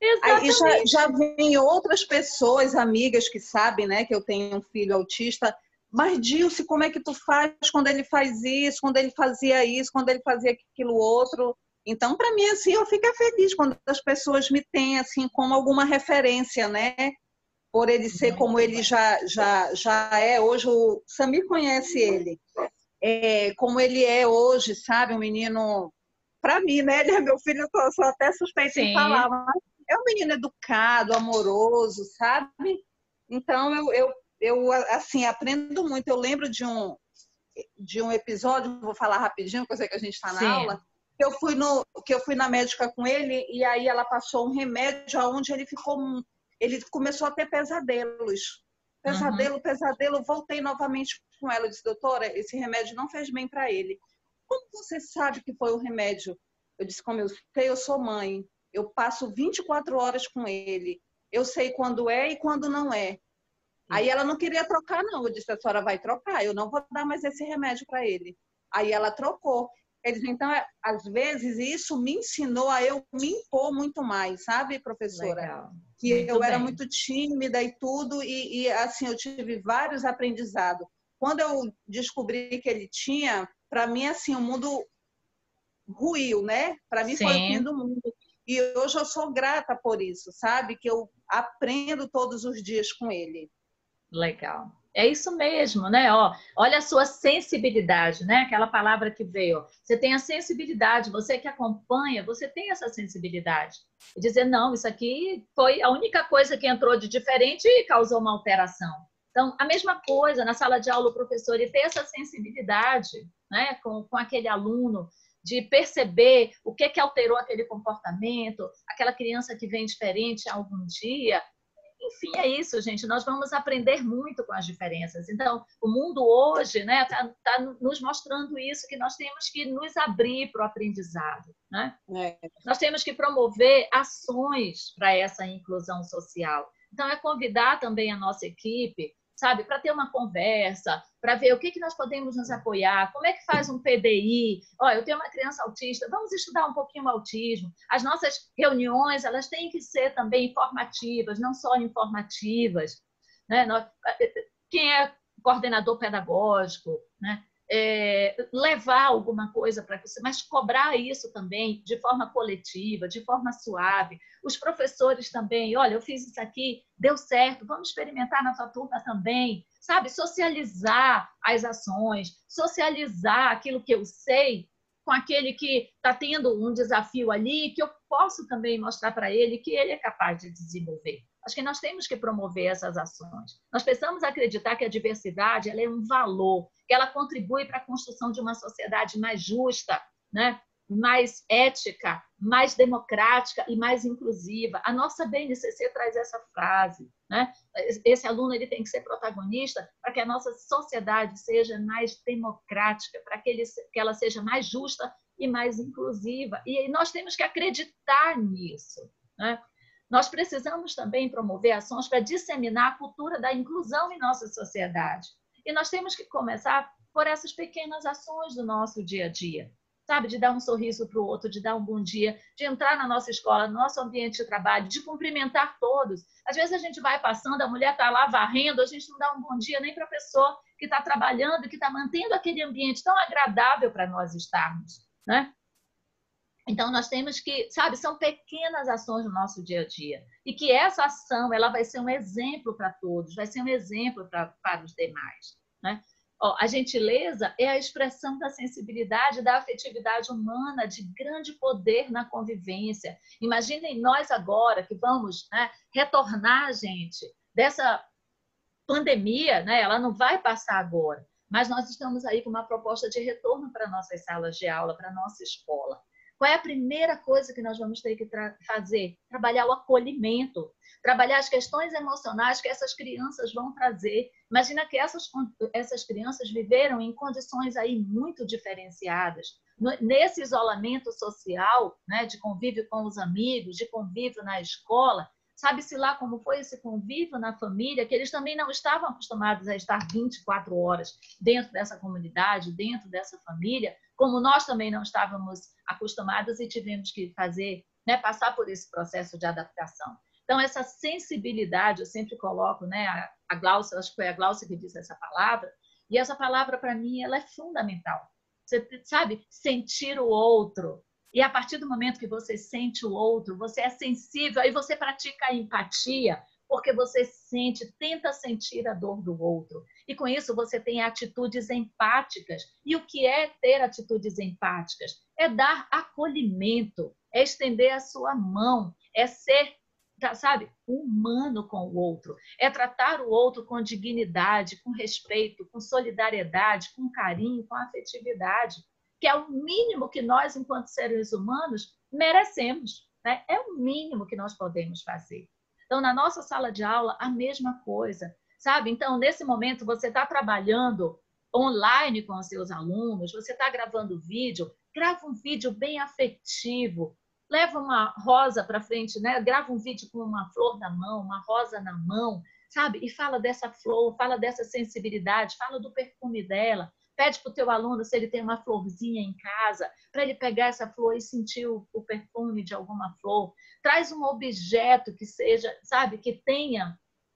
S8: Aí já, já vem outras pessoas, amigas que sabem, né, que eu tenho um filho autista. Mas, Dilce, como é que tu faz quando ele faz isso, quando ele fazia isso, quando ele fazia aquilo outro? Então, para mim, assim, eu fico feliz quando as pessoas me têm, assim, como alguma referência, né? Por ele ser como ele já, já, já é. Hoje, o Samir conhece ele. É, como ele é hoje, sabe? Um menino... Para mim, né? Ele é meu filho, eu sou até suspeita em falar, mas é um menino educado, amoroso, sabe? Então, eu, eu, eu assim, aprendo muito. Eu lembro de um, de um episódio, vou falar rapidinho, porque eu sei que a gente está na Sim. aula, que eu, fui no, que eu fui na médica com ele e aí ela passou um remédio onde ele ficou... Ele começou a ter pesadelos. Pesadelo, uhum. pesadelo. Voltei novamente com ela. Eu disse, doutora, esse remédio não fez bem para ele. Como você sabe que foi o remédio? Eu disse, como eu sei, eu sou mãe. Eu passo vinte e quatro horas com ele. Eu sei quando é e quando não é. Sim. Aí ela não queria trocar, não. Eu disse, a senhora vai trocar. Eu não vou dar mais esse remédio para ele. Aí ela trocou. Eles, então, às vezes, isso me ensinou a eu me impor muito mais, sabe, professora? Legal. Que muito eu bem. Era muito tímida e tudo. E, e, assim, eu tive vários aprendizados. Quando eu descobri que ele tinha... Para mim, assim, o mundo ruiu, né? Para mim Sim. foi o fim do mundo. E hoje eu sou grata por isso, sabe? Que eu aprendo todos os dias com ele.
S2: Legal. É isso mesmo, né? Ó, olha a sua sensibilidade, né? Aquela palavra que veio. Você tem a sensibilidade, você que acompanha, você tem essa sensibilidade. E dizer, não, isso aqui foi a única coisa que entrou de diferente e causou uma alteração. Então, a mesma coisa na sala de aula, o professor, ele tem essa sensibilidade, né, com, com aquele aluno, de perceber o que, que alterou aquele comportamento, aquela criança que vem diferente algum dia. Enfim, é isso, gente. Nós vamos aprender muito com as diferenças. Então, o mundo hoje está, né, tá, tá nos mostrando isso, que nós temos que nos abrir para o aprendizado. Né? É. Nós temos que promover ações para essa inclusão social. Então, é convidar também a nossa equipe, sabe, para ter uma conversa, para ver o que, que nós podemos nos apoiar, como é que faz um P D I. Olha, eu tenho uma criança autista, vamos estudar um pouquinho o autismo. As nossas reuniões, elas têm que ser também informativas, não só informativas. Né? Quem é coordenador pedagógico, né? É, levar alguma coisa para você, mas cobrar isso também de forma coletiva, de forma suave. Os professores também, olha, eu fiz isso aqui, deu certo, vamos experimentar na tua turma também, sabe? Socializar as ações, socializar aquilo que eu sei com aquele que está tendo um desafio ali, que eu posso também mostrar para ele que ele é capaz de desenvolver. Acho que nós temos que promover essas ações. Nós precisamos acreditar que a diversidade ela é um valor, que ela contribui para a construção de uma sociedade mais justa, né? Mais ética, mais democrática e mais inclusiva. A nossa B N C C traz essa frase, né? Esse aluno ele tem que ser protagonista para que a nossa sociedade seja mais democrática, para que, ele, que ela seja mais justa e mais inclusiva. E nós temos que acreditar nisso, né? Nós precisamos também promover ações para disseminar a cultura da inclusão em nossa sociedade. E nós temos que começar por essas pequenas ações do nosso dia a dia. Sabe, de dar um sorriso para o outro, de dar um bom dia, de entrar na nossa escola, no nosso ambiente de trabalho, de cumprimentar todos. Às vezes a gente vai passando, a mulher está lá varrendo, a gente não dá um bom dia nem para a pessoa que está trabalhando, que está mantendo aquele ambiente tão agradável para nós estarmos, né? Então, nós temos que, sabe, são pequenas ações no nosso dia a dia. E que essa ação ela vai ser um exemplo para todos, vai ser um exemplo pra, para os demais. Né? Ó, a gentileza é a expressão da sensibilidade, da afetividade humana, de grande poder na convivência. Imaginem nós agora que vamos, né, retornar, gente, dessa pandemia, né? Ela não vai passar agora, mas nós estamos aí com uma proposta de retorno para nossas salas de aula, para a nossa escola. Qual é a primeira coisa que nós vamos ter que tra- fazer? Trabalhar o acolhimento, trabalhar as questões emocionais que essas crianças vão trazer. Imagina que essas, essas crianças viveram em condições aí muito diferenciadas. Nesse isolamento social, né, de convívio com os amigos, de convívio na escola, sabe-se lá como foi esse convívio na família, que eles também não estavam acostumados a estar vinte e quatro horas dentro dessa comunidade, dentro dessa família, como nós também não estávamos acostumados e tivemos que fazer né, passar por esse processo de adaptação. Então, essa sensibilidade, eu sempre coloco, né, a, a Glaucia, acho que foi a Glaucia que disse essa palavra, e essa palavra, para mim, ela é fundamental. Você sabe, sentir o outro. E a partir do momento que você sente o outro, você é sensível, aí você pratica a empatia, porque você sente, tenta sentir a dor do outro. E com isso você tem atitudes empáticas. E o que é ter atitudes empáticas? É dar acolhimento, é estender a sua mão, é ser, sabe, humano com o outro, é tratar o outro com dignidade, com respeito, com solidariedade, com carinho, com afetividade, que é o mínimo que nós, enquanto seres humanos, merecemos, né? É o mínimo que nós podemos fazer. Então, na nossa sala de aula, a mesma coisa, sabe? Então, nesse momento, você está trabalhando online com os seus alunos, você está gravando vídeo, grava um vídeo bem afetivo, leva uma rosa para frente, né? Grava um vídeo com uma flor na mão, uma rosa na mão, sabe? E fala dessa flor, fala dessa sensibilidade, fala do perfume dela. Pede para o teu aluno se ele tem uma florzinha em casa, para ele pegar essa flor e sentir o, o perfume de alguma flor. Traz um objeto que seja, sabe, que tenha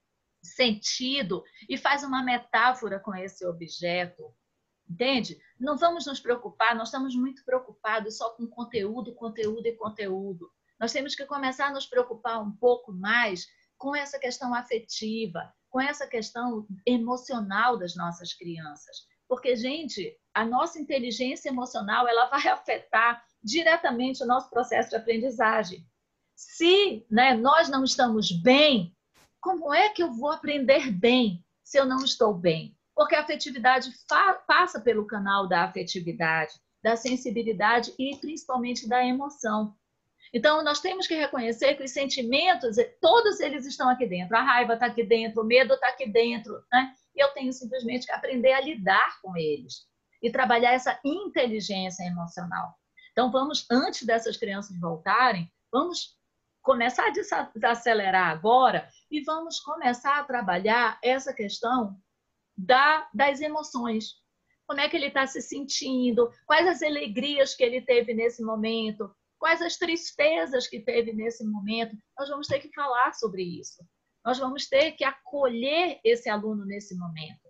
S2: sentido e faz uma metáfora com esse objeto. Entende? Não vamos nos preocupar, nós estamos muito preocupados só com conteúdo, conteúdo e conteúdo. Nós temos que começar a nos preocupar um pouco mais com essa questão afetiva, com essa questão emocional das nossas crianças. Porque, gente, a nossa inteligência emocional ela vai afetar diretamente o nosso processo de aprendizagem. Se, né, nós não estamos bem, como é que eu vou aprender bem se eu não estou bem? Porque a afetividade passa pelo canal da afetividade, da sensibilidade e principalmente da emoção. Então, nós temos que reconhecer que os sentimentos, todos eles estão aqui dentro. A raiva está aqui dentro, o medo está aqui dentro, né? E eu tenho simplesmente que aprender a lidar com eles e trabalhar essa inteligência emocional. Então, vamos, antes dessas crianças voltarem, vamos começar a desacelerar agora e vamos começar a trabalhar essa questão da, das emoções. Como é que ele está se sentindo, quais as alegrias que ele teve nesse momento, quais as tristezas que teve nesse momento. Nós vamos ter que falar sobre isso. Nós vamos ter que acolher esse aluno nesse momento.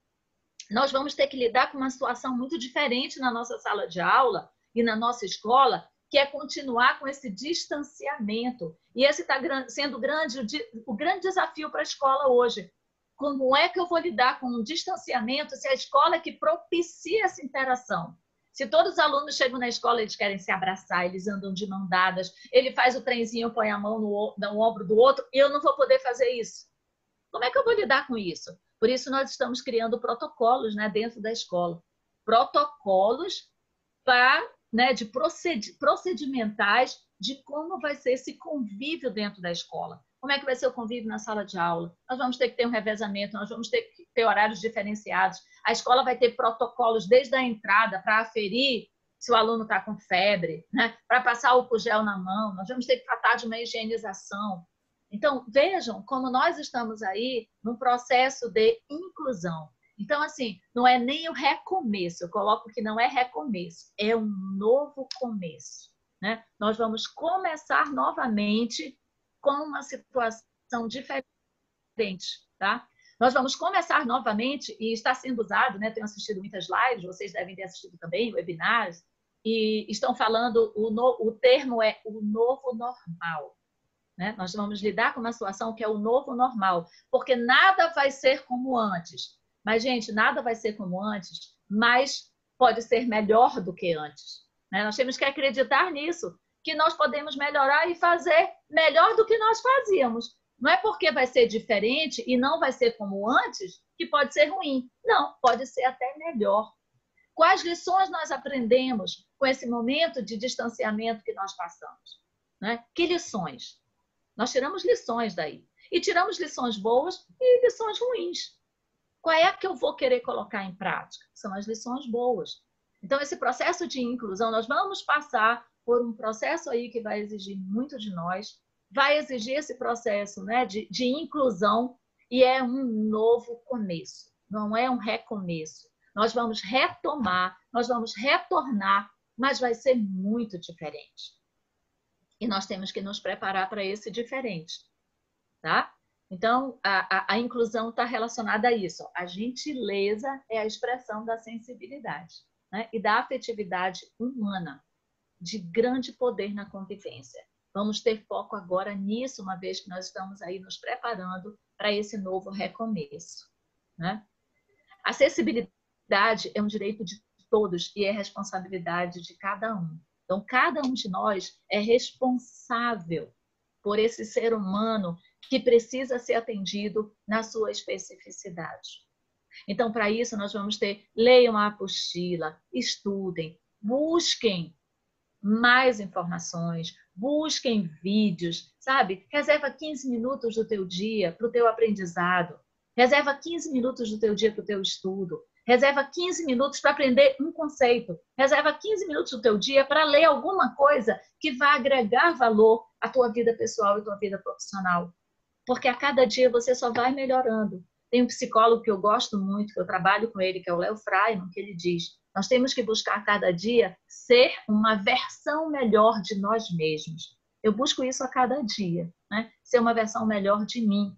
S2: Nós vamos ter que lidar com uma situação muito diferente na nossa sala de aula e na nossa escola, que é continuar com esse distanciamento. E esse está sendo grande, o grande desafio para a escola hoje. Como é que eu vou lidar com um distanciamento se a escola é que propicia essa interação? Se todos os alunos chegam na escola, eles querem se abraçar, eles andam de mão dadas, ele faz o trenzinho, põe a mão no, no ombro do outro, e eu não vou poder fazer isso. Como é que eu vou lidar com isso? Por isso, nós estamos criando protocolos, né, dentro da escola. Protocolos pra, né, de proced, procedimentais de como vai ser esse convívio dentro da escola. Como é que vai ser o convívio na sala de aula? Nós vamos ter que ter um revezamento, nós vamos ter que ter horários diferenciados. A escola vai ter protocolos desde a entrada para aferir se o aluno está com febre, né? Para passar álcool gel na mão. Nós vamos ter que tratar de uma higienização. Então, vejam como nós estamos aí num processo de inclusão. Então, assim, não é nem o recomeço. Eu coloco que não é recomeço, é um novo começo, né? Nós vamos começar novamente com uma situação diferente, tá? Nós vamos começar novamente, e está sendo usado, né? Tenho assistido muitas lives, vocês devem ter assistido também, webinars, e estão falando, o, no, o termo é o novo normal, né? Nós vamos lidar com uma situação que é o novo normal, porque nada vai ser como antes. Mas, gente, nada vai ser como antes, mas pode ser melhor do que antes, né? Nós temos que acreditar nisso, que nós podemos melhorar e fazer melhor do que nós fazíamos. Não é porque vai ser diferente e não vai ser como antes que pode ser ruim. Não, pode ser até melhor. Quais lições nós aprendemos com esse momento de distanciamento que nós passamos, né? Que lições? Nós tiramos lições daí. E tiramos lições boas e lições ruins. Qual é que eu vou querer colocar em prática? São as lições boas. Então, esse processo de inclusão, nós vamos passar por um processo aí que vai exigir muito de nós, vai exigir esse processo, né, de, de inclusão, e é um novo começo, não é um recomeço. Nós vamos retomar, nós vamos retornar, mas vai ser muito diferente. E nós temos que nos preparar para esse diferente, tá? Então, a, a, a inclusão está relacionada a isso. A gentileza é a expressão da sensibilidade, né? E da afetividade humana, de grande poder na convivência. Vamos ter foco agora nisso, uma vez que nós estamos aí nos preparando para esse novo recomeço, né? A acessibilidade é um direito de todos e é responsabilidade de cada um. Então, cada um de nós é responsável por esse ser humano que precisa ser atendido na sua especificidade. Então, para isso, nós vamos ter, leiam a apostila, estudem, busquem mais informações, busquem vídeos, sabe? Reserva quinze minutos do teu dia para o teu aprendizado, reserva quinze minutos do teu dia para o teu estudo, reserva quinze minutos para aprender um conceito, reserva quinze minutos do teu dia para ler alguma coisa que vai agregar valor à tua vida pessoal e tua vida profissional. Porque a cada dia você só vai melhorando. Tem um psicólogo que eu gosto muito, que eu trabalho com ele, que é o Léo Freiman, que ele diz: nós temos que buscar a cada dia ser uma versão melhor de nós mesmos. Eu busco isso a cada dia, né? Ser uma versão melhor de mim,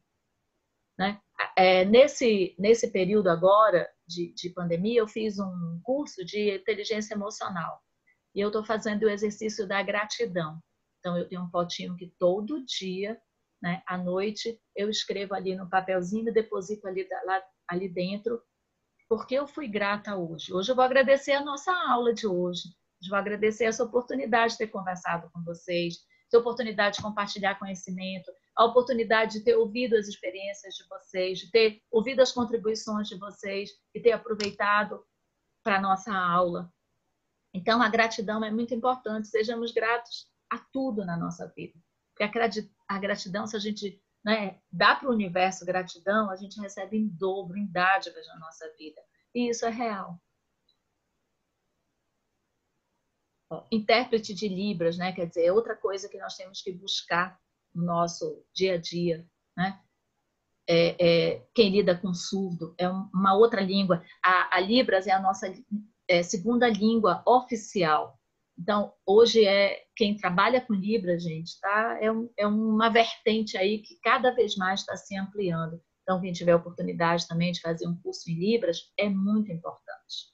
S2: né? É, nesse, nesse período agora de, de pandemia, eu fiz um curso de inteligência emocional. E eu estou fazendo o exercício da gratidão. Então, eu tenho um potinho que todo dia, né, à noite, eu escrevo ali no papelzinho e deposito ali, lá, ali dentro, porque eu fui grata hoje. Hoje eu vou agradecer a nossa aula de hoje. Eu vou agradecer essa oportunidade de ter conversado com vocês, essa oportunidade de compartilhar conhecimento, a oportunidade de ter ouvido as experiências de vocês, de ter ouvido as contribuições de vocês e ter aproveitado para a nossa aula. Então, a gratidão é muito importante. Sejamos gratos a tudo na nossa vida. Porque a gratidão, se a gente, né, dá para o universo gratidão, a gente recebe em dobro, em dádivas na nossa vida. E isso é real. Ó, intérprete de Libras, né, quer dizer, é outra coisa que nós temos que buscar no nosso dia a dia, né? É, é, quem lida com surdo é uma outra língua. A, a Libras é a nossa é, segunda língua oficial. Então, hoje é quem trabalha com Libras, gente, tá? É, um, é uma vertente aí que cada vez mais está se ampliando. Então, quem tiver oportunidade também de fazer um curso em Libras é muito importante.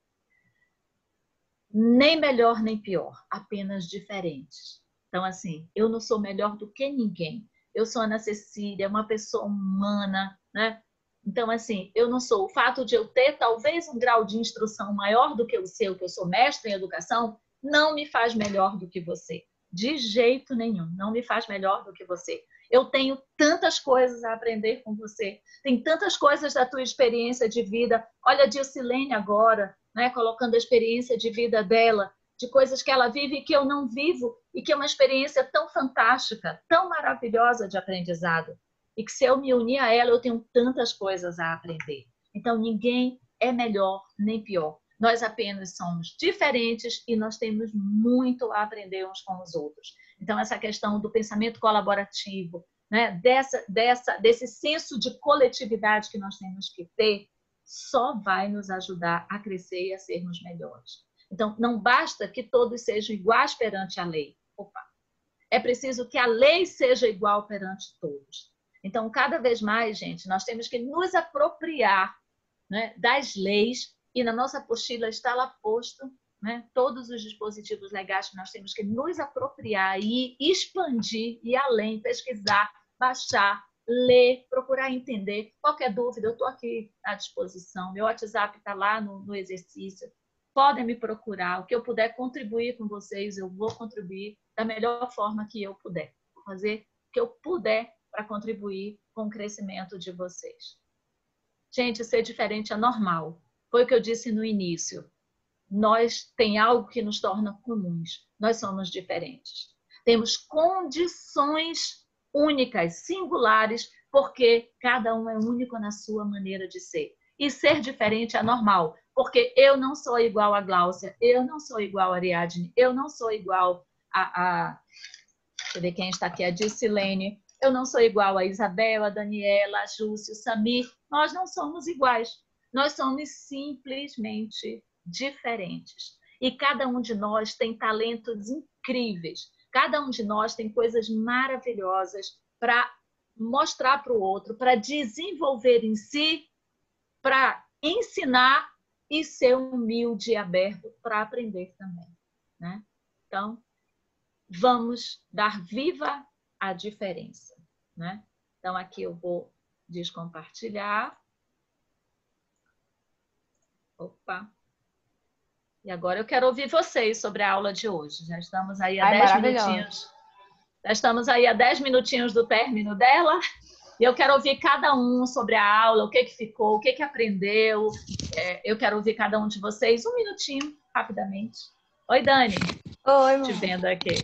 S2: Nem melhor nem pior, apenas diferentes. Então, assim, eu não sou melhor do que ninguém. Eu sou Ana Cecília, uma pessoa humana, né? Então, assim, eu não sou. O fato de eu ter talvez um grau de instrução maior do que o seu, que eu sou mestre em educação, não me faz melhor do que você. De jeito nenhum, não me faz melhor do que você. Eu tenho tantas coisas a aprender com você. Tem tantas coisas da tua experiência de vida. Olha a Dilcilene agora, né, colocando a experiência de vida dela, de coisas que ela vive e que eu não vivo, e que é uma experiência tão fantástica, tão maravilhosa de aprendizado. E que se eu me unir a ela, eu tenho tantas coisas a aprender. Então, ninguém é melhor nem pior. Nós apenas somos diferentes e nós temos muito a aprender uns com os outros. Então, essa questão do pensamento colaborativo, né, dessa, dessa, desse senso de coletividade que nós temos que ter, só vai nos ajudar a crescer e a sermos melhores. Então, não basta que todos sejam iguais perante a lei. Opa! É preciso que a lei seja igual perante todos. Então, cada vez mais, gente, nós temos que nos apropriar, né, das leis, e na nossa apostila está lá posto, né, todos os dispositivos legais que nós temos que nos apropriar e expandir, e além, pesquisar, baixar, ler, procurar entender. Qualquer dúvida, eu estou aqui à disposição. Meu WhatsApp está lá no, no exercício. Podem me procurar. O que eu puder contribuir com vocês, eu vou contribuir da melhor forma que eu puder. Vou fazer o que eu puder para contribuir com o crescimento de vocês. Gente, ser diferente é normal. Foi o que eu disse no início. Nós tem algo que nos torna comuns. Nós somos diferentes. Temos condições únicas, singulares, porque cada um é único na sua maneira de ser. E ser diferente é normal, porque eu não sou igual a Gláucia, eu não sou igual a Ariadne, eu não sou igual a... a deixa eu ver quem está aqui, a Dilcilene, eu não sou igual a Isabel, a Daniela, a Júcio, o Samir. Nós não somos iguais. Nós somos simplesmente diferentes. E cada um de nós tem talentos incríveis. Cada um de nós tem coisas maravilhosas para mostrar para o outro, para desenvolver em si, para ensinar e ser humilde e aberto para aprender também, né? Então, vamos dar viva a diferença, né? Então, aqui eu vou descompartilhar. Opa! E agora eu quero ouvir vocês sobre a aula de hoje. Já estamos aí a dez minutinhos. Já estamos aí a dez minutinhos do término dela. E eu quero ouvir cada um sobre a aula, o que que ficou, o que que aprendeu. É, eu quero ouvir cada um de vocês um minutinho, rapidamente. Oi, Dani.
S4: Oi,
S2: te vendo aqui.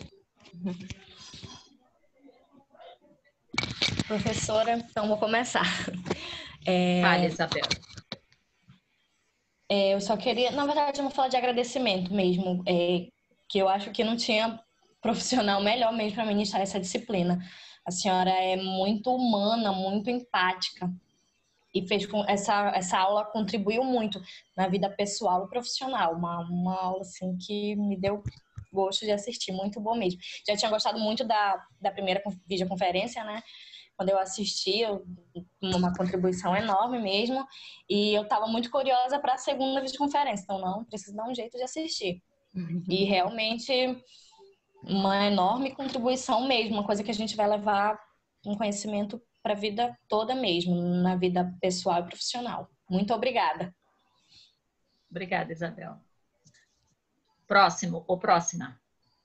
S7: Professora, então vou começar. É...
S2: Fale, Isabel.
S7: É, eu só queria, na verdade, eu vou falar de agradecimento mesmo, é, que eu acho que não tinha profissional melhor mesmo para ministrar essa disciplina. A senhora é muito humana, muito empática e fez com essa essa aula contribuiu muito na vida pessoal e profissional. Uma uma aula assim que me deu gosto de assistir, muito bom mesmo. Já tinha gostado muito da da primeira videoconferência, né? Quando eu assisti, eu, uma contribuição enorme mesmo, e eu estava muito curiosa para a segunda videoconferência, então não, preciso dar um jeito de assistir. Uhum. E realmente uma enorme contribuição mesmo, uma coisa que a gente vai levar um conhecimento para a vida toda mesmo, na vida pessoal e profissional. Muito obrigada.
S2: Obrigada, Isabel. Próximo ou próxima?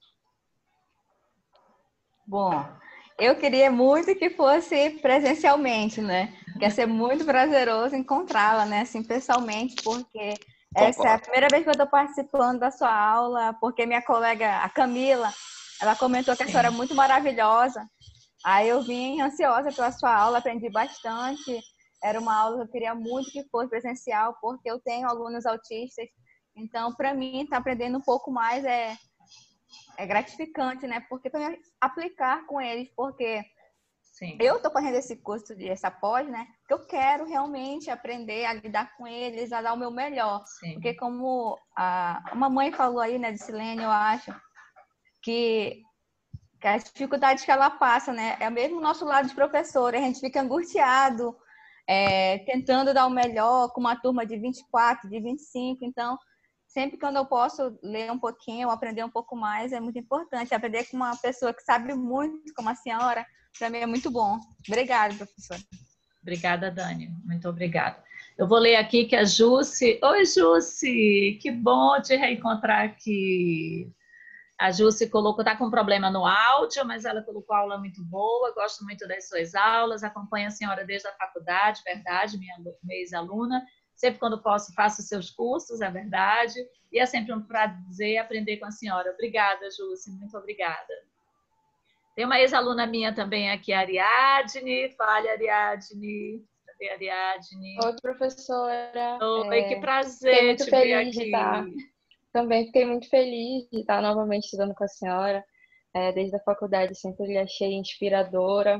S4: Bom, eu queria muito que fosse presencialmente, né? Porque ia ser muito prazeroso encontrá-la, né? Assim, pessoalmente, porque essa é a primeira vez que eu estou participando da sua aula, porque minha colega, a Camila, ela comentou que a senhora é muito maravilhosa. Aí eu vim ansiosa pela sua aula, aprendi bastante. Era uma aula que eu queria muito que fosse presencial, porque eu tenho alunos autistas. Então, para mim, estar tá aprendendo um pouco mais é, é gratificante, né? Porque para mim aplicar com eles, porque Sim. eu estou fazendo esse curso de essa pós, né? Porque eu quero realmente aprender a lidar com eles, a dar o meu melhor. Sim. Porque como a mamãe falou aí, né, de Silene, eu acho que que as dificuldades que ela passa, né? É mesmo o nosso lado de professor, a gente fica angustiado, é, tentando dar o melhor com uma turma de vinte e quatro, de vinte e cinco. Então, sempre quando eu posso ler um pouquinho, aprender um pouco mais, é muito importante. Aprender com uma pessoa que sabe muito, como a senhora, para mim é muito bom. Obrigada, professora.
S2: Obrigada, Dani. Muito obrigada. Eu vou ler aqui que a Jussi... Oi, Jussi! Que bom te reencontrar aqui. A Jussi colocou, está com um problema no áudio, mas ela colocou a aula muito boa, gosto muito das suas aulas, acompanho a senhora desde a faculdade, verdade, minha, minha ex-aluna. Sempre quando posso, faço seus cursos, é verdade. E é sempre um prazer aprender com a senhora. Obrigada, Jussi, muito obrigada. Tem uma ex-aluna minha também aqui, a Ariadne. Fale, Ariadne. Cadê a Ariadne?
S6: Oi, professora.
S2: Oi, é... que prazer te ver aqui. Estar...
S6: Também fiquei muito feliz de estar novamente estudando com a senhora. É, desde a faculdade sempre lhe achei inspiradora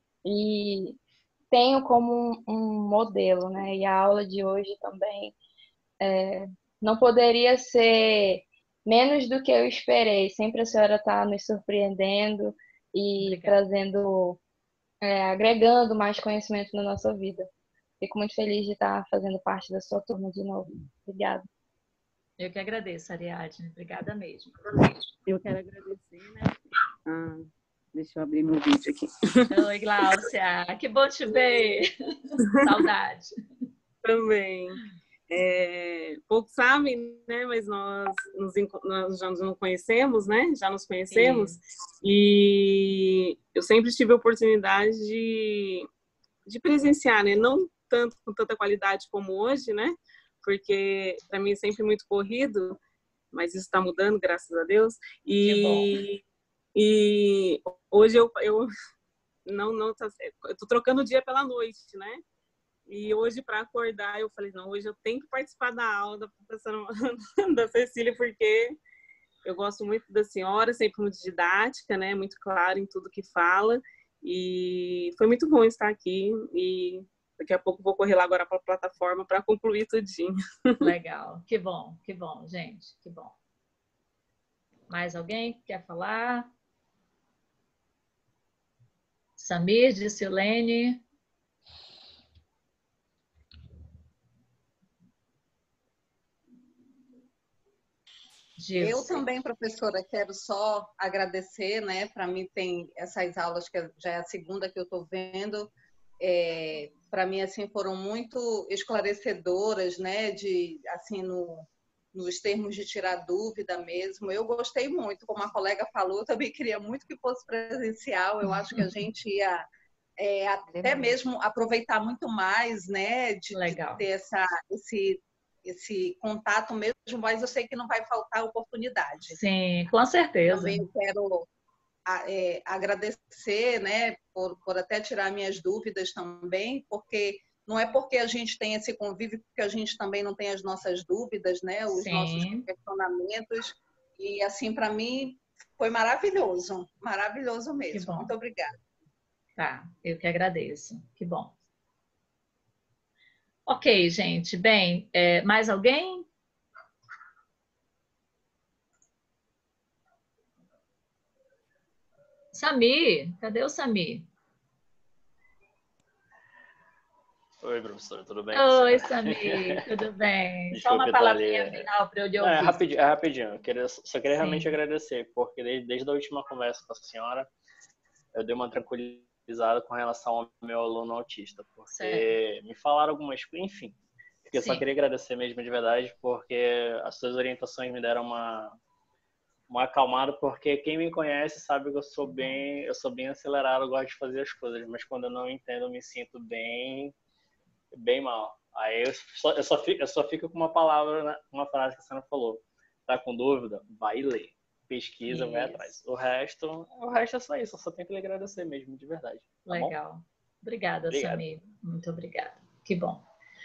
S6: e tenho como um, um modelo, né? E a aula de hoje também é, não poderia ser menos do que eu esperei. Sempre a senhora está nos surpreendendo e Obrigada. trazendo, é, agregando mais conhecimento na nossa vida. Fico muito feliz de estar fazendo parte da sua turma de novo. Obrigada.
S2: Eu que agradeço, Ariadne. Obrigada mesmo.
S5: Eu quero agradecer, né? Ah, deixa eu abrir meu vídeo aqui.
S2: Oi, Gláucia. Que bom te ver. Saudade.
S5: Também. É, poucos sabem, né? Mas nós, nos, nós já nos conhecemos, né? Já nos conhecemos. Sim. E eu sempre tive a oportunidade de, de presenciar, né? Não tanto com tanta qualidade como hoje, né? Porque para mim é sempre muito corrido, mas isso está mudando, graças a Deus. E, e hoje eu, eu não não eu tô trocando o dia pela noite, né? E hoje para acordar eu falei não, hoje eu tenho que participar da aula da professora da Cecília, porque eu gosto muito da senhora, sempre muito didática, né? Muito claro em tudo que fala. E foi muito bom estar aqui e daqui a pouco vou correr lá agora para a plataforma para concluir tudinho.
S2: Legal, que bom, que bom, gente, que bom. Mais alguém que quer falar? Samir, Dicilene.
S8: Eu também, professora, quero só agradecer, né? Para mim tem essas aulas que já é a segunda que eu estou vendo. É, para mim assim foram muito esclarecedoras, né? De assim no, nos termos de tirar dúvida mesmo. Eu gostei muito, como a colega falou, eu também queria muito que fosse presencial. Eu acho que a gente ia é, até mesmo aproveitar muito mais, né? De, de ter essa esse esse contato mesmo, mas eu sei que não vai faltar oportunidade.
S2: Sim, com certeza.
S8: Também eu quero é, agradecer, né, por, por até tirar minhas dúvidas também, porque não é porque a gente tem esse convívio que a gente também não tem as nossas dúvidas, né, os
S2: Sim.
S8: nossos questionamentos. E, assim, para mim, foi maravilhoso, maravilhoso mesmo. Muito obrigada.
S2: Tá, eu que agradeço. Que bom. Ok, gente. Bem, é, mais alguém? Samir, cadê o Samir?
S3: Oi, professora, tudo bem?
S2: Oi, Samir, tudo bem?
S3: Desculpe,
S2: só uma palavrinha
S3: ali...
S2: final para eu lhe
S3: Não,
S2: ouvir.
S3: é rapidinho, é rapidinho. Eu queria, só queria realmente
S2: Sim.
S3: agradecer, porque desde, desde a última conversa com a senhora, eu dei uma tranquilizada com relação ao meu aluno autista, porque certo. Me falaram algumas coisas, enfim. Eu só queria agradecer mesmo de verdade, porque as suas orientações me deram uma, uma acalmada, porque quem me conhece sabe que eu sou bem, eu sou bem acelerado, eu gosto de fazer as coisas, mas quando eu não entendo, eu me sinto bem, bem mal. Aí eu só, eu só, fico, eu só fico com uma palavra, uma frase que a senhora falou. Tá com dúvida? Vai ler. Pesquisa, isso. Vai atrás. O resto, o resto é só isso. Eu só tenho que lhe agradecer mesmo, de verdade. Tá
S2: Legal.
S3: Bom?
S2: Obrigada,
S3: Obrigado.
S2: Samir. Muito obrigada. Que bom.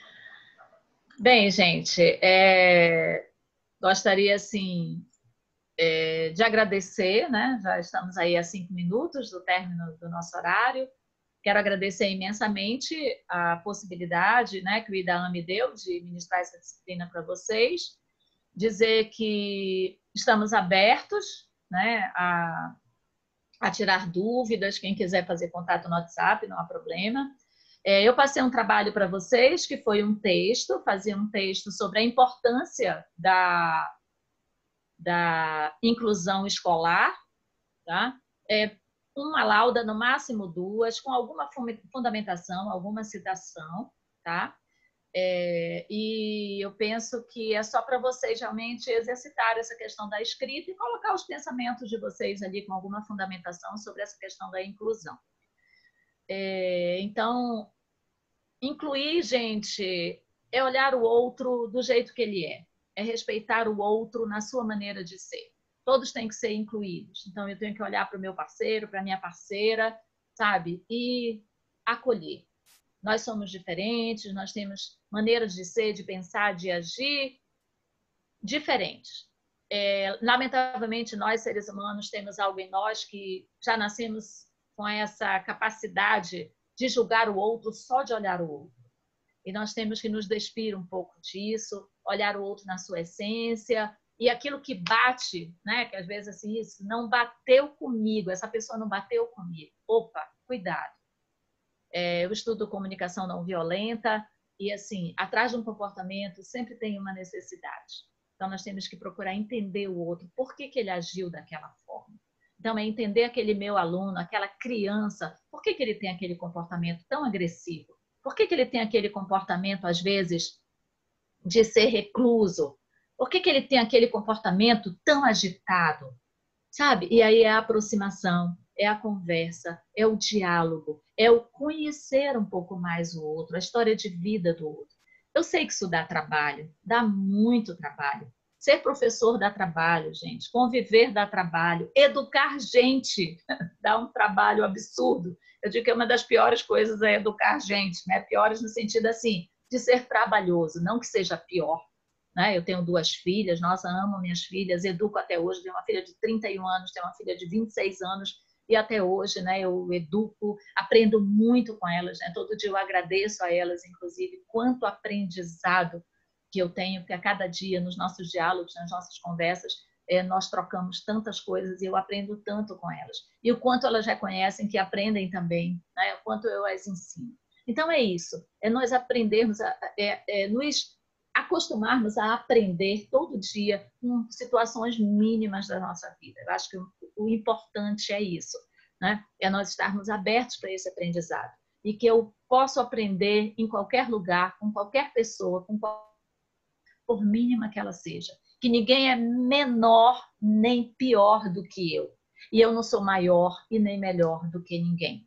S2: Bem, gente, é... gostaria, assim, é... de agradecer, né? Já estamos aí a cinco minutos do término do nosso horário. Quero agradecer imensamente a possibilidade, né, que o IDAAM me deu de ministrar essa disciplina para vocês. Dizer que estamos abertos, né, a, a tirar dúvidas. Quem quiser fazer contato no WhatsApp, não há problema. É, eu passei um trabalho para vocês, que foi um texto, fazer um texto sobre a importância da, da inclusão escolar, tá? É, uma lauda, no máximo duas, com alguma fundamentação, alguma citação, tá? É, e eu penso que é só para vocês realmente exercitar essa questão da escrita e colocar os pensamentos de vocês ali com alguma fundamentação sobre essa questão da inclusão. É, então, incluir, gente, é olhar o outro do jeito que ele é, é respeitar o outro na sua maneira de ser. Todos têm que ser incluídos. Então, eu tenho que olhar para o meu parceiro, para a minha parceira, sabe? E acolher. Nós somos diferentes, nós temos maneiras de ser, de pensar, de agir diferentes. É, lamentavelmente, nós, seres humanos, temos algo em nós que já nascemos com essa capacidade de julgar o outro só de olhar o outro. E nós temos que nos despir um pouco disso, olhar o outro na sua essência. E aquilo que bate, né, que às vezes assim, isso não bateu comigo, essa pessoa não bateu comigo. Opa, cuidado. É, eu estudo comunicação não violenta e, assim, atrás de um comportamento sempre tem uma necessidade. Então, nós temos que procurar entender o outro, por que que ele agiu daquela forma. Então, é entender aquele meu aluno, aquela criança, por que que ele tem aquele comportamento tão agressivo? Por que que ele tem aquele comportamento, às vezes, de ser recluso? Por que que ele tem aquele comportamento tão agitado? Sabe? E aí é a aproximação, é a conversa, é o diálogo, é o conhecer um pouco mais o outro, a história de vida do outro. Eu sei que isso dá trabalho, dá muito trabalho. Ser professor dá trabalho, gente. Conviver dá trabalho. Educar gente dá um trabalho absurdo. Eu digo que uma das piores coisas é educar gente, né? Piores no sentido, assim, de ser trabalhoso, não que seja pior. Eu tenho duas filhas, nossa, amo minhas filhas, educo até hoje, tenho uma filha de trinta e um anos, tenho uma filha de vinte e seis anos, e até hoje, né, eu educo, aprendo muito com elas, né? Todo dia eu agradeço a elas, inclusive, quanto aprendizado que eu tenho, porque a cada dia, nos nossos diálogos, nas nossas conversas, é, nós trocamos tantas coisas e eu aprendo tanto com elas. E o quanto elas reconhecem que aprendem também, né? O quanto eu as ensino. Então é isso, é nós aprendermos, a, é, é nos acostumarmos a aprender todo dia com situações mínimas da nossa vida. Eu acho que o, o importante é isso, né? É nós estarmos abertos para esse aprendizado. E que eu posso aprender em qualquer lugar, com qualquer pessoa, com qual... por mínima que ela seja. Que ninguém é menor nem pior do que eu. E eu não sou maior e nem melhor do que ninguém.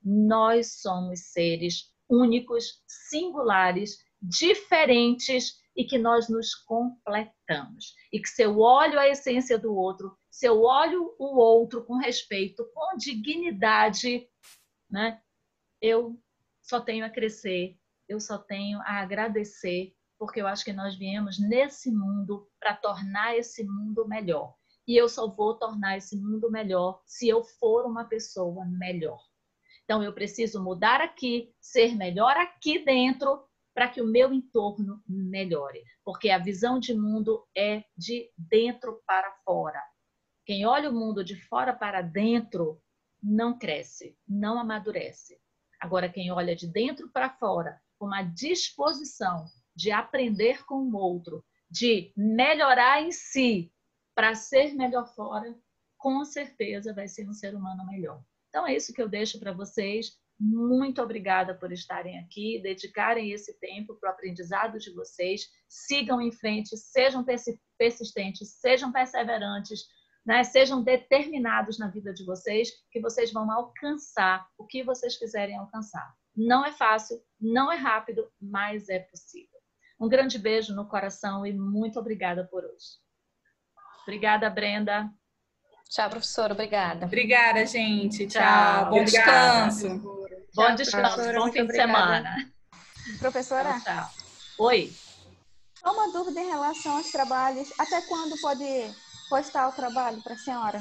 S2: Nós somos seres únicos, singulares, diferentes e que nós nos completamos. E que se eu olho a essência do outro, se eu olho o outro com respeito, com dignidade, né, eu só tenho a crescer, eu só tenho a agradecer, porque eu acho que nós viemos nesse mundo para tornar esse mundo melhor. E eu só vou tornar esse mundo melhor se eu for uma pessoa melhor. Então, eu preciso mudar aqui, ser melhor aqui dentro, para que o meu entorno melhore. Porque a visão de mundo é de dentro para fora. Quem olha o mundo de fora para dentro não cresce, não amadurece. Agora, quem olha de dentro para fora, com uma disposição de aprender com o outro, de melhorar em si, para ser melhor fora, com certeza vai ser um ser humano melhor. Então, é isso que eu deixo para vocês. Muito obrigada por estarem aqui, dedicarem esse tempo para o aprendizado de vocês. Sigam em frente, sejam persistentes, sejam perseverantes, né? Sejam determinados na vida de vocês, que vocês vão alcançar o que vocês quiserem alcançar. Não é fácil, não é rápido, mas é possível. Um grande beijo no coração e muito obrigada por hoje. Obrigada, Brenda.
S7: Tchau, professora. Obrigada.
S1: Obrigada, gente. Tchau.
S2: Tchau.
S1: Bom
S2: Obrigada.
S1: descanso.
S2: Bom descanso. Bom fim de semana.
S4: Professora?
S2: Tchau, tchau. Oi.
S4: Só uma dúvida em relação aos trabalhos. Até quando pode postar o trabalho para a senhora?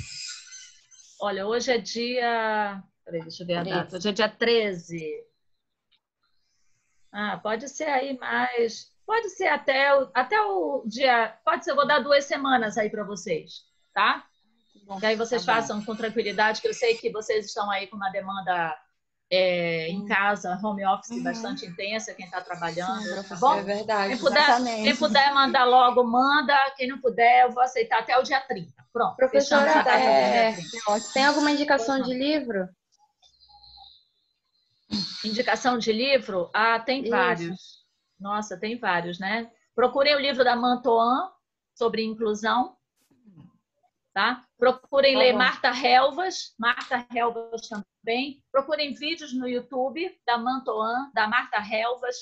S2: Olha, hoje é dia... Peraí, deixa eu ver a data. Hoje é dia treze. Ah, pode ser aí mais... Pode ser até o, até o dia... Pode ser, eu vou dar duas semanas aí para vocês, tá? Bom, que aí vocês tá façam com tranquilidade, que eu sei que vocês estão aí com uma demanda é, em casa, home office, uhum. bastante intensa, quem está trabalhando. Sim, tá bom?
S6: É verdade.
S2: Quem puder, quem puder mandar logo, manda. Quem não puder, eu vou aceitar até o dia trinta. Pronto.
S6: Professora, é... tem alguma indicação
S2: Pois
S6: de livro?
S2: Indicação de livro? Ah, tem Isso. vários. Nossa, tem vários, né? Procurem o livro da Mantoan sobre inclusão. Tá? Procurem tá ler bom. Marta Helvas, Marta Helvas também. Procurem vídeos no YouTube da Mantoan, da Marta Helvas,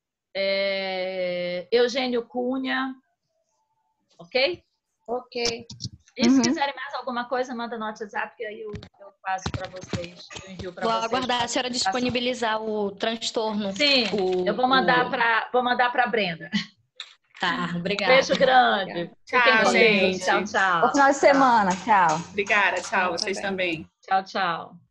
S2: é... Eugênio Cunha. Ok?
S6: Ok.
S2: E se uhum. quiserem mais alguma coisa, manda no WhatsApp, que aí eu, eu passo para vocês. Eu envio para vocês.
S7: Vou aguardar a senhora disponibilizar o transtorno.
S2: Sim,
S7: o,
S2: eu vou mandar
S7: o...
S2: para vou mandar para a Brenda.
S7: Tá, obrigada.
S2: Beijo grande.
S1: Tchau, gente.
S2: Tchau, tchau.
S4: Bom final de semana. Tchau.
S1: Obrigada, tchau. Vocês também.
S2: Tchau, tchau.